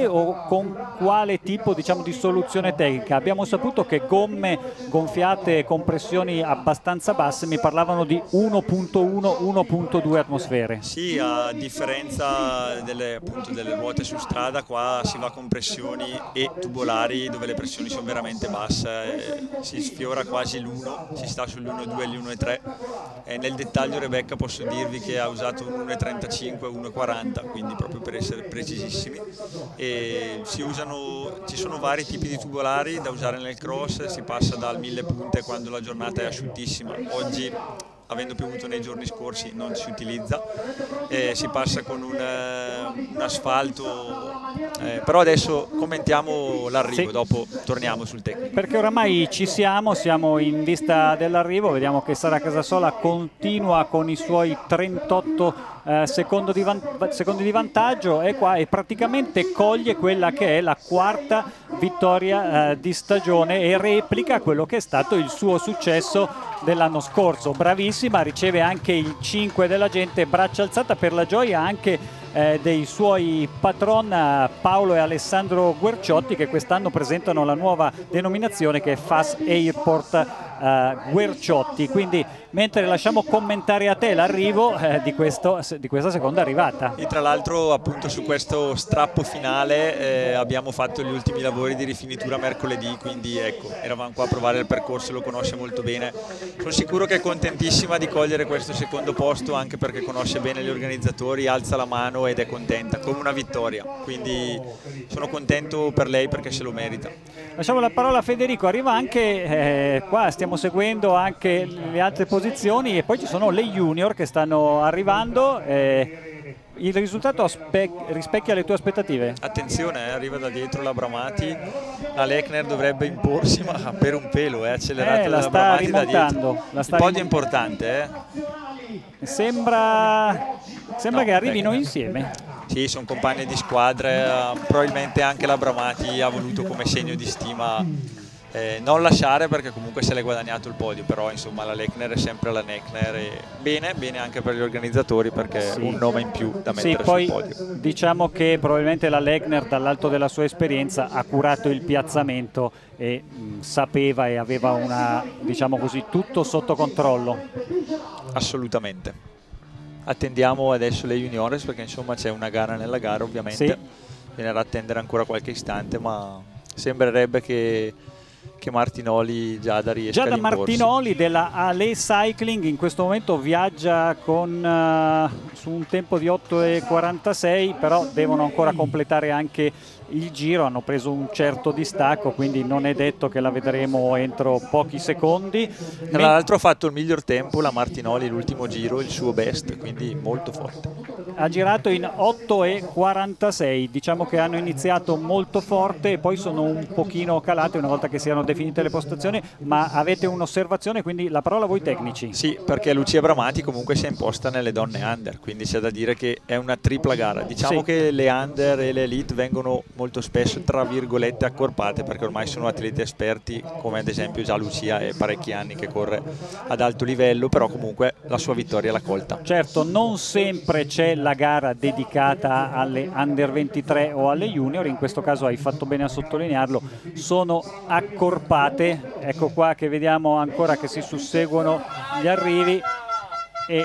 o con quale tipo, diciamo, di soluzione tecnica? Abbiamo saputo che gomme gonfiate con pressioni abbastanza basse, mi parlavano di uno virgola uno uno virgola due atmosfere. Sì, a differenza delle, appunto, delle ruote su strada, qua si va con pressioni e tubolari dove le pressioni sono veramente basse, si sfiora quasi l'uno, si sta sull'uno virgola due e l'uno virgola tre. E nel dettaglio Rebecca posso dirvi che ha usato un uno virgola trentacinque e uno virgola quaranta, quindi proprio per essere precisissimi. E si usano, ci sono vari tipi di tubolari da usare nel cross, si passa dal mille punte quando la giornata è asciuttissima, oggi avendo piovuto nei giorni scorsi non si utilizza, e si passa con un, un asfalto, eh, però adesso commentiamo l'arrivo, sì. Dopo torniamo sul tecnico. Perché oramai ci siamo, siamo in vista dell'arrivo, vediamo che Sara Casasola continua con i suoi trentotto eh, secondi, di secondi di vantaggio e qua e praticamente coglie quella che è la quarta vittoria eh, di stagione e replica quello che è stato il suo successo dell'anno scorso. Bravissima, riceve anche il cinque della gente, braccia alzata per la gioia anche eh, dei suoi patron Paolo e Alessandro Guerciotti, che quest'anno presentano la nuova denominazione che è F A S Airport eh, Guerciotti. Quindi mentre lasciamo commentare a te l'arrivo eh, di, questo, di questa seconda arrivata. E tra l'altro appunto su questo strappo finale eh, abbiamo fatto gli ultimi lavori di rifinitura mercoledì, quindi ecco, eravamo qua a provare il percorso, lo conosce molto bene. Sono sicuro che è contentissima di cogliere questo secondo posto, anche perché conosce bene gli organizzatori, alza la mano ed è contenta, come una vittoria, quindi sono contento per lei perché se lo merita. Lasciamo la parola a Federico, arriva anche eh, qua, stiamo seguendo anche le altre posizioni e poi ci sono le junior che stanno arrivando. Eh, il risultato rispecchia le tue aspettative? Attenzione, eh, arriva da dietro la Bramati, la Lechner dovrebbe imporsi, ma per un pelo, è accelerata eh, la dalla sta Bramati da rimontando. dietro. Il podio è importante, eh. Sembra, sembra no, che arrivino ecco. insieme. Sì, sono compagni di squadra, probabilmente anche la Bramati ha voluto come segno di stima eh, non lasciare, perché comunque se l'è guadagnato il podio, però insomma la Lechner è sempre la Lechner e bene, bene anche per gli organizzatori, perché Sì. un nome in più da mettere Sì, poi sul podio. diciamo che probabilmente la Lechner dall'alto della sua esperienza ha curato il piazzamento e mh, sapeva e aveva una, diciamo così, tutto sotto controllo. Assolutamente. Attendiamo adesso le juniores, perché insomma c'è una gara nella gara, ovviamente Sì. bisognerà attendere ancora qualche istante, ma sembrerebbe che, che Martinoli Giada riesca Giada a imporsi. Martinoli della Ale Cycling in questo momento viaggia con uh, su un tempo di otto e quarantasei, però devono ancora completare anche il giro, hanno preso un certo distacco, quindi non è detto che la vedremo entro pochi secondi. Tra l'altro ha fatto il miglior tempo la Martinoli l'ultimo giro, il suo best, quindi molto forte. Ha girato in otto e quarantasei, diciamo che hanno iniziato molto forte e poi sono un pochino calate una volta che si erano definite le postazioni. Ma avete un'osservazione, quindi la parola a voi tecnici. Sì, perché Lucia Bramati comunque si è imposta nelle donne under, quindi c'è da dire che è una tripla gara. Diciamo Sì. che le under e le elite vengono molto spesso tra virgolette accorpate, perché ormai sono atleti esperti, come ad esempio già Lucia è parecchi anni che corre ad alto livello, però comunque la sua vittoria l'ha colta. Certo, non sempre c'è la gara dedicata alle under ventitré o alle junior, in questo caso hai fatto bene a sottolinearlo, sono accorpate. Ecco qua che vediamo ancora che si susseguono gli arrivi e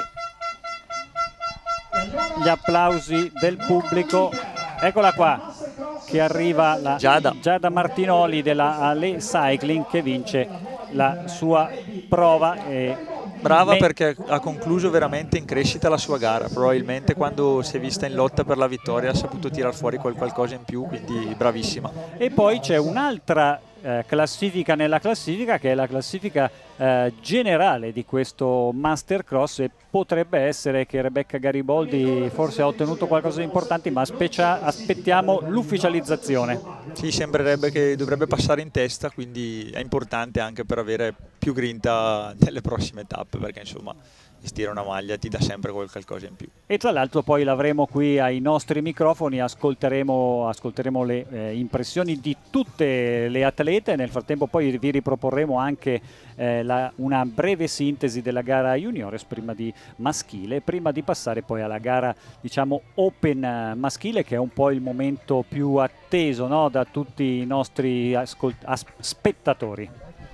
gli applausi del pubblico. Eccola qua che arriva la Giada. Giada Martinoli della Ale Cycling, che vince la sua prova. E Brava me- perché ha concluso veramente in crescita la sua gara, probabilmente quando si è vista in lotta per la vittoria ha saputo tirar fuori quel qualcosa in più, quindi bravissima. E poi c'è un'altra eh, classifica nella classifica, che è la classifica eh, generale di questo Mastercross, e potrebbe essere che Rebecca Gariboldi forse ha ottenuto qualcosa di importante, ma specia- aspettiamo l'ufficializzazione. Sì, sembrerebbe che dovrebbe passare in testa, quindi è importante anche per avere più grinta nelle prossime tappe, perché insomma vestire una maglia ti dà sempre qualcosa in più. E tra l'altro poi l'avremo qui ai nostri microfoni, ascolteremo, ascolteremo le eh, impressioni di tutte le atlete. Nel frattempo poi vi riproporremo anche eh, la, una breve sintesi della gara juniores prima di maschile, prima di passare poi alla gara, diciamo, open maschile, che è un po' il momento più atteso, no, da tutti i nostri ascolt- as- spettatori.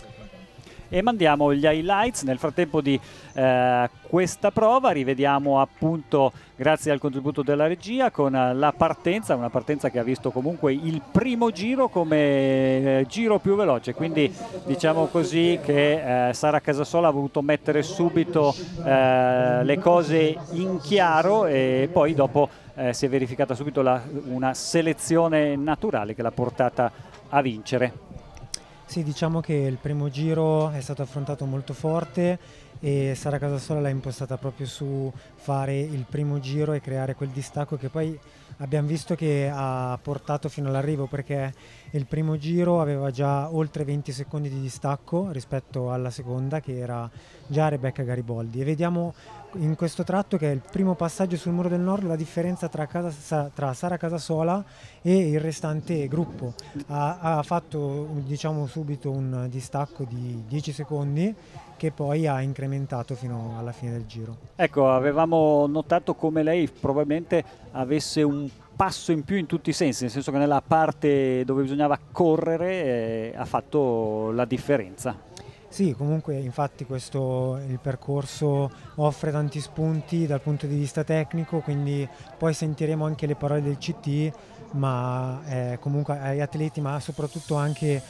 E mandiamo gli highlights nel frattempo di eh, questa prova. Rivediamo appunto, grazie al contributo della regia, con la partenza, una partenza che ha visto comunque il primo giro come eh, giro più veloce, quindi diciamo così che eh, Sara Casasola ha voluto mettere subito eh, le cose in chiaro, e poi dopo eh, si è verificata subito la, una selezione naturale che l'ha portata a vincere. Sì, diciamo che il primo giro è stato affrontato molto forte e Sara Casasola l'ha impostata proprio su fare il primo giro e creare quel distacco che poi abbiamo visto che ha portato fino all'arrivo, perché il primo giro aveva già oltre venti secondi di distacco rispetto alla seconda, che era già Rebecca Gariboldi, e vediamo in questo tratto che è il primo passaggio sul Muro del Nord la differenza tra, Casa, tra Sara Casasola e il restante gruppo. Ha, ha fatto, diciamo, subito un distacco di dieci secondi che poi ha incrementato fino alla fine del giro. Ecco, avevamo notato come lei probabilmente avesse un passo in più in tutti i sensi, nel senso che nella parte dove bisognava correre eh, ha fatto la differenza. Sì, comunque infatti questo il percorso offre tanti spunti dal punto di vista tecnico, quindi poi sentiremo anche le parole del C T, ma eh, comunque agli atleti, ma soprattutto anche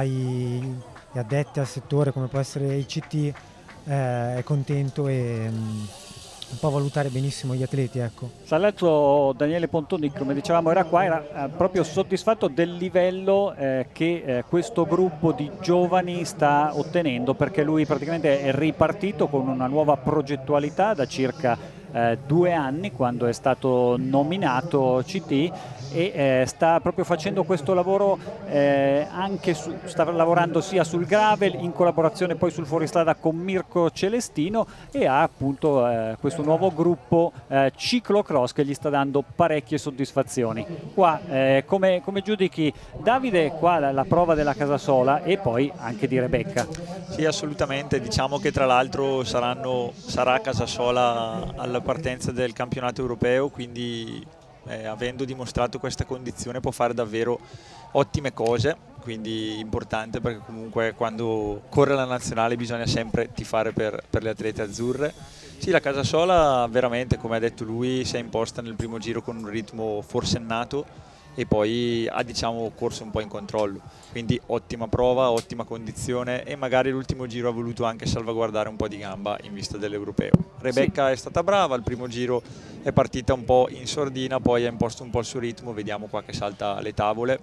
ai addetti al settore come può essere il C T, eh, è contento e mh, può valutare benissimo gli atleti, ecco. Tra l'altro Daniele Pontoni, come dicevamo, era qua, era eh, proprio soddisfatto del livello eh, che eh, questo gruppo di giovani sta ottenendo, perché lui praticamente è ripartito con una nuova progettualità da circa eh, due anni, quando è stato nominato C T, e eh, sta proprio facendo questo lavoro eh, anche su, sta lavorando sia sul gravel in collaborazione poi sul fuoristrada con Mirko Celestino, e ha appunto eh, questo nuovo gruppo eh, ciclocross che gli sta dando parecchie soddisfazioni. Qua eh, come, come giudichi Davide qua la, la prova della Casasola e poi anche di Rebecca? Sì, assolutamente, diciamo che tra l'altro saranno sarà Casasola alla partenza del campionato europeo, quindi Eh, avendo dimostrato questa condizione può fare davvero ottime cose, quindi importante, perché comunque quando corre la nazionale bisogna sempre tifare per, per le atlete azzurre. Sì, la Casasola veramente, come ha detto lui, si è imposta nel primo giro con un ritmo forsennato e poi ha, diciamo, corso un po' in controllo, quindi ottima prova, ottima condizione, e magari l'ultimo giro ha voluto anche salvaguardare un po' di gamba in vista dell'europeo. Rebecca sì, è stata brava, il primo giro è partita un po' in sordina, poi ha imposto un po' il suo ritmo, vediamo qua che salta le tavole,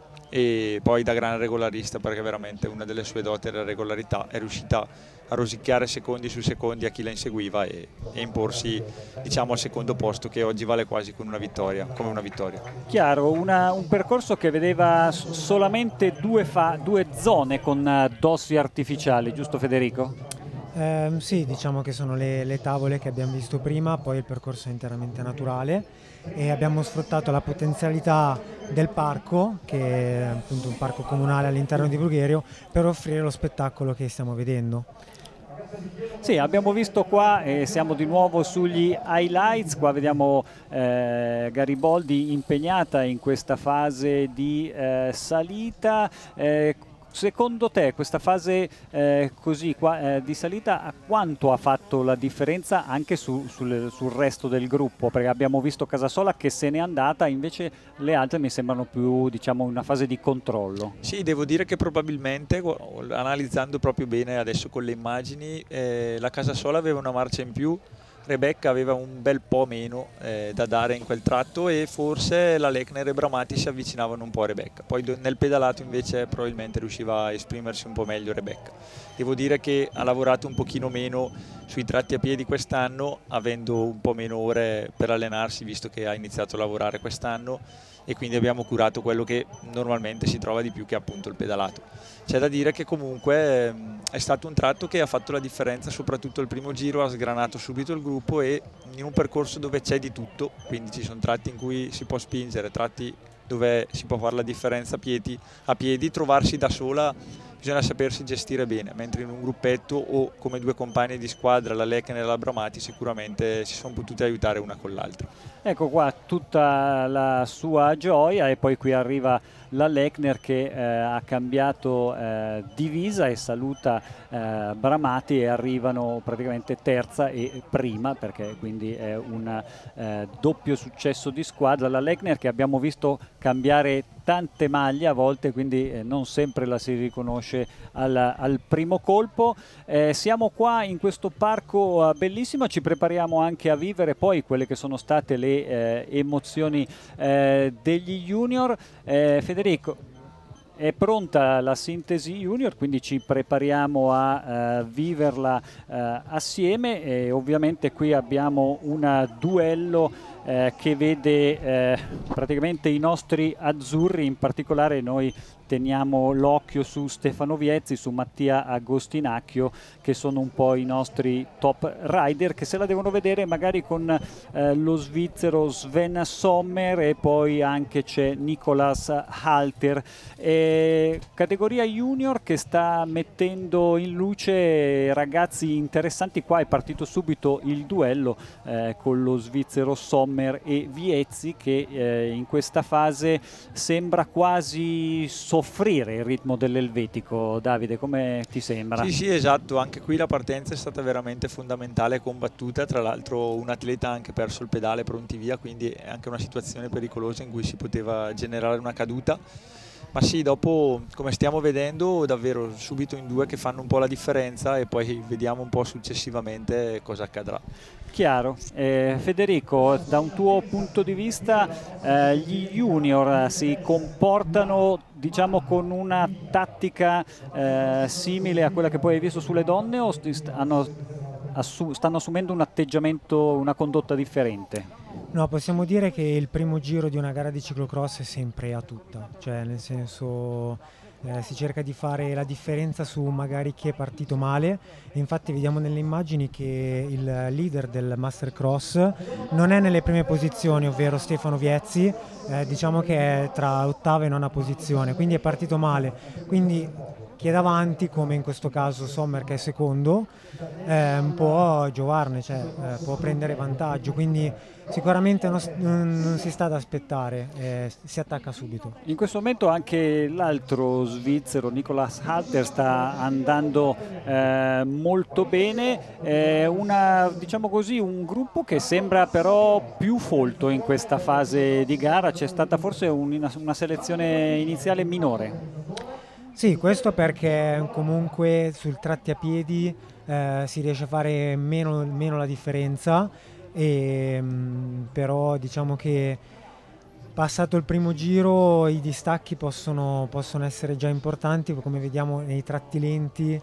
e poi da gran regolarista, perché veramente una delle sue doti è la regolarità, è riuscita a rosicchiare secondi su secondi a chi la inseguiva e, e imporsi, diciamo, al secondo posto, che oggi vale quasi con una vittoria, come una vittoria. Chiaro, una, un percorso che vedeva solamente due, fa, due zone con dossi artificiali, giusto Federico? Eh, sì, diciamo che sono le, le tavole che abbiamo visto prima, poi il percorso è interamente naturale e abbiamo sfruttato la potenzialità del parco, che è appunto un parco comunale all'interno di Brugherio, per offrire lo spettacolo che stiamo vedendo. Sì, abbiamo visto qua e eh, siamo di nuovo sugli highlights. Qua vediamo eh, Gariboldi impegnata in questa fase di eh, salita. Eh, Secondo te questa fase eh, così qua, eh, di salita, a quanto ha fatto la differenza anche su, sul, sul resto del gruppo? Perché abbiamo visto Casasola che se n'è andata, invece le altre mi sembrano più, diciamo, una fase di controllo. Sì, devo dire che probabilmente, analizzando proprio bene adesso con le immagini, eh, la Casasola aveva una marcia in più, Rebecca aveva un bel po' meno eh, da dare in quel tratto, e forse la Lechner e Bramati si avvicinavano un po' a Rebecca. Poi nel pedalato invece probabilmente riusciva a esprimersi un po' meglio Rebecca. Devo dire che ha lavorato un pochino meno sui tratti a piedi quest'anno, avendo un po' meno ore per allenarsi, visto che ha iniziato a lavorare quest'anno, e quindi abbiamo curato quello che normalmente si trova di più, che è appunto il pedalato. C'è da dire che comunque è stato un tratto che ha fatto la differenza, soprattutto il primo giro, ha sgranato subito il gruppo, e in un percorso dove c'è di tutto, quindi ci sono tratti in cui si può spingere, tratti dove si può fare la differenza a piedi, a piedi trovarsi da sola bisogna sapersi gestire bene, mentre in un gruppetto o come due compagni di squadra, la Lechner e la Bramati, sicuramente si sono potuti aiutare una con l'altra. Ecco qua tutta la sua gioia, e poi qui arriva la Lechner che eh, ha cambiato eh, divisa e saluta eh, Bramati, e arrivano praticamente terza e prima, perché quindi è un eh, doppio successo di squadra. La Lechner che abbiamo visto cambiare tante maglie a volte, quindi eh, non sempre la si riconosce al, al primo colpo. Eh, siamo qua in questo parco eh, bellissimo, ci prepariamo anche a vivere poi quelle che sono state le eh, emozioni eh, degli junior. Eh, Federico, è pronta la sintesi junior, quindi ci prepariamo a uh, viverla uh, assieme, e ovviamente qui abbiamo un duello eh, che vede eh, praticamente i nostri azzurri, in particolare noi teniamo l'occhio su Stefano Viezzi, su Mattia Agostinacchio, che sono un po' i nostri top rider, che se la devono vedere magari con eh, lo svizzero Sven Sommer, e poi anche c'è Nicolas Halter. Eh, categoria junior che sta mettendo in luce ragazzi interessanti. Qua è partito subito il duello eh, con lo svizzero Sommer e Viezzi, che eh, in questa fase sembra quasi soffrire il ritmo dell'elvetico. Davide, come ti sembra? Sì, sì, esatto, anche qui la partenza è stata veramente fondamentale e combattuta, tra l'altro un atleta ha anche perso il pedale pronti via, quindi è anche una situazione pericolosa in cui si poteva generare una caduta. Ma sì, dopo, come stiamo vedendo, davvero subito in due che fanno un po' la differenza, e poi vediamo un po' successivamente cosa accadrà. Chiaro. Eh, Federico, da un tuo punto di vista eh, gli junior si comportano, diciamo, con una tattica eh, simile a quella che poi hai visto sulle donne, o st hanno, assu stanno assumendo un atteggiamento, una condotta differente? No, possiamo dire che il primo giro di una gara di ciclocross è sempre a tutta, cioè nel senso eh, si cerca di fare la differenza su magari chi è partito male, e infatti vediamo nelle immagini che il leader del Master Cross non è nelle prime posizioni, ovvero Stefano Viezzi, eh, diciamo che è tra ottava e nona posizione, quindi è partito male, quindi chi è davanti, come in questo caso Sommer che è secondo, eh, può giovarne, cioè eh, può prendere vantaggio, quindi sicuramente non, non, non si sta ad aspettare, eh, si attacca subito. In questo momento anche l'altro svizzero Nicolas Halter sta andando eh, molto bene, eh, una, diciamo così, un gruppo che sembra però più folto in questa fase di gara. C'è stata forse un, una selezione iniziale minore. Sì, questo perché comunque sul tratti a piedi eh, si riesce a fare meno, meno la differenza, e, mh, però diciamo che passato il primo giro i distacchi possono, possono essere già importanti, come vediamo nei tratti lenti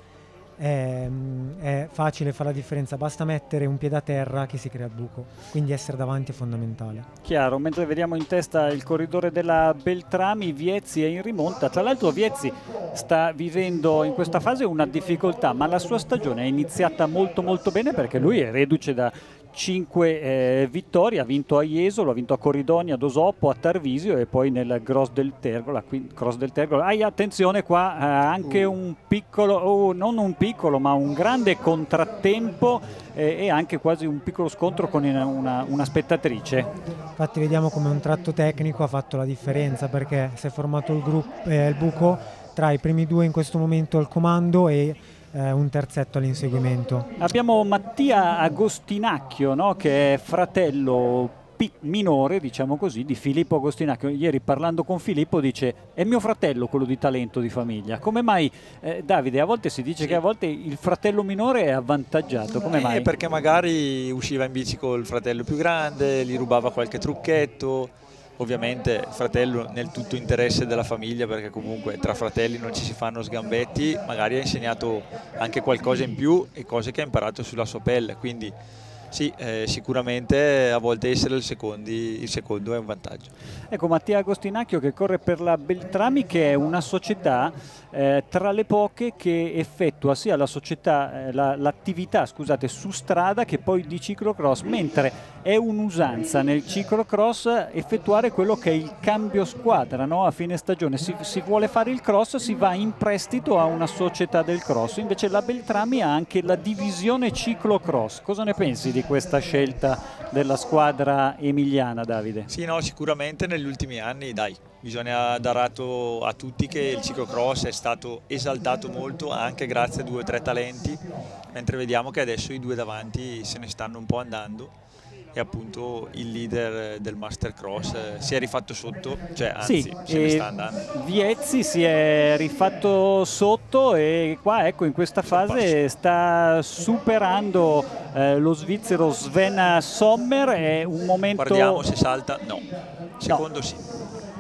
è, è facile fare la differenza, basta mettere un piede a terra che si crea il buco, quindi essere davanti è fondamentale. Chiaro, mentre vediamo in testa il corridore della Beltrami, Viezzi è in rimonta. Tra l'altro Viezzi sta vivendo in questa fase una difficoltà, ma la sua stagione è iniziata molto molto bene, perché lui è reduce da cinque eh, vittorie, ha vinto a Jesolo, ha vinto a Corridonia, ad Osoppo, a Tarvisio e poi nel Cross del Tergola. Cross del Tergola. Ah, attenzione qua, eh, anche uh. un piccolo, oh, non un piccolo, ma un grande contrattempo eh, e anche quasi un piccolo scontro con una, una, una spettatrice. Infatti vediamo come un tratto tecnico ha fatto la differenza, perché si è formato il, gruppo, eh, il buco tra i primi due in questo momento al comando e Eh, un terzetto all'inseguimento. Abbiamo Mattia Agostinacchio, no? Che è fratello minore, diciamo così, di Filippo Agostinacchio. Ieri parlando con Filippo dice: è mio fratello quello di talento di famiglia. Come mai, eh, Davide, a volte si dice sì. che a volte il fratello minore è avvantaggiato, come eh, mai? Perché magari usciva in bici col fratello più grande, gli rubava qualche trucchetto. Ovviamente il fratello nel tutto interesse della famiglia, perché comunque tra fratelli non ci si fanno sgambetti, magari ha insegnato anche qualcosa in più e cose che ha imparato sulla sua pelle, quindi sì, eh, sicuramente a volte essere il, secondi, il secondo è un vantaggio. Ecco, Mattia Agostinacchio che corre per la Beltrami, che è una società eh, tra le poche che effettua sia la società, eh, l'attività la, scusate, su strada che poi di ciclocross, mentre è un'usanza nel ciclocross effettuare quello che è il cambio squadra, no? A fine stagione si, si vuole fare il cross, si va in prestito a una società del cross, invece la Beltrami ha anche la divisione ciclocross. Cosa ne pensi di questa scelta della squadra emiliana, Davide? Sì, no, sicuramente negli ultimi anni, dai, bisogna dar atto a tutti che il ciclocross è stato esaltato molto anche grazie a due o tre talenti, mentre vediamo che adesso i due davanti se ne stanno un po' andando, e appunto il leader del Master Cross si è rifatto sotto, cioè anzi sì, se ne sta andando. Viezzi si è rifatto sotto e qua ecco in questa fase sta superando eh, lo svizzero Sven Sommer. È un momento... Guardiamo se salta, no, secondo no. sì.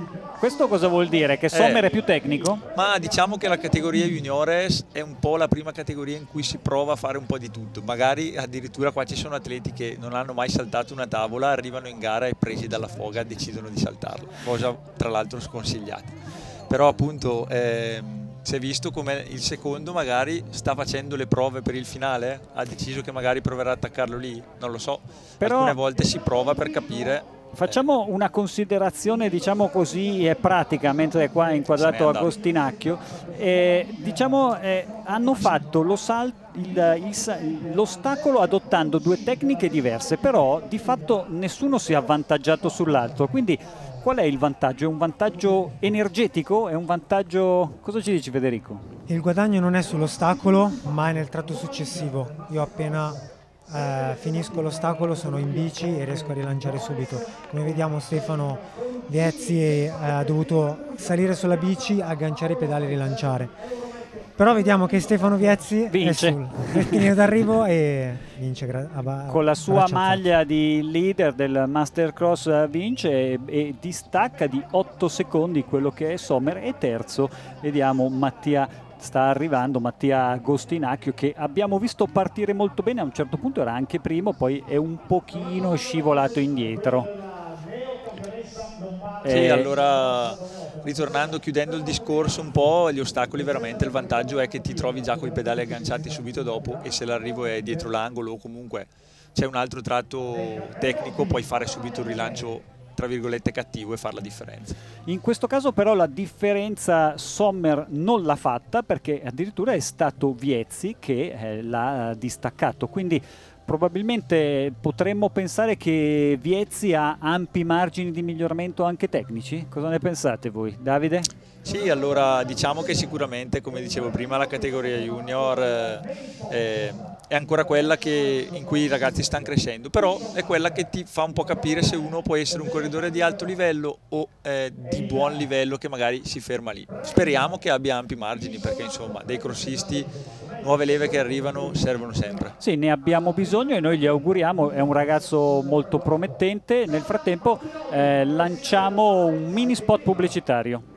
Questo cosa vuol dire? Che Sommer Eh. è più tecnico? Ma diciamo che la categoria juniores è un po' la prima categoria in cui si prova a fare un po' di tutto. Magari addirittura qua ci sono atleti che non hanno mai saltato una tavola, arrivano in gara e presi dalla foga decidono di saltarla, cosa tra l'altro sconsigliata. Però appunto ehm, si è visto come il secondo magari sta facendo le prove per il finale, ha deciso che magari proverà ad attaccarlo lì, non lo so. Però- alcune volte si prova per capire. Facciamo una considerazione, diciamo così, eh, pratica, mentre qua è Se n'è inquadrato andato. Agostinacchio. Eh, diciamo, eh, hanno fatto lo sal- il- il sa- l'ostacolo adottando due tecniche diverse, però di fatto nessuno si è avvantaggiato sull'altro. Quindi qual è il vantaggio? È un vantaggio energetico? È un vantaggio... Cosa ci dici, Federico? Il guadagno non è sull'ostacolo, ma è nel tratto successivo. Io appena eh, finisco l'ostacolo sono in bici e riesco a rilanciare subito. Come vediamo Stefano Viezzi eh, ha dovuto salire sulla bici, agganciare i pedali e rilanciare. Però vediamo che Stefano Viezzi Vince. è sul rettilineo d'arrivo e vince gra- a ba- Con la sua braccia maglia di leader del Mastercross eh, vince e, e distacca di otto secondi quello che è Sommer, e terzo vediamo Mattia, sta arrivando Mattia Agostinacchio, che abbiamo visto partire molto bene, a un certo punto era anche primo, poi è un pochino scivolato indietro. Sì, Eh, allora ritornando, chiudendo il discorso un po', gli ostacoli veramente il vantaggio è che ti trovi già con i pedali agganciati subito dopo, e se l'arrivo è dietro l'angolo o comunque c'è un altro tratto tecnico puoi fare subito il rilancio tra virgolette cattivo e fare la differenza. In questo caso però la differenza Sommer non l'ha fatta, perché addirittura è stato Viezzi che eh, l'ha distaccato, quindi probabilmente potremmo pensare che Viezzi ha ampi margini di miglioramento anche tecnici. Cosa ne pensate voi? Davide? Sì, allora diciamo che sicuramente, come dicevo prima, la categoria junior eh, eh, è ancora quella che, in cui i ragazzi stanno crescendo, però è quella che ti fa un po' capire se uno può essere un corridore di alto livello o eh, di buon livello che magari si ferma lì. Speriamo che abbia ampi margini, perché insomma dei crossisti, nuove leve che arrivano servono sempre. Sì, ne abbiamo bisogno e noi gli auguriamo, è un ragazzo molto promettente. Nel frattempo eh, lanciamo un mini spot pubblicitario.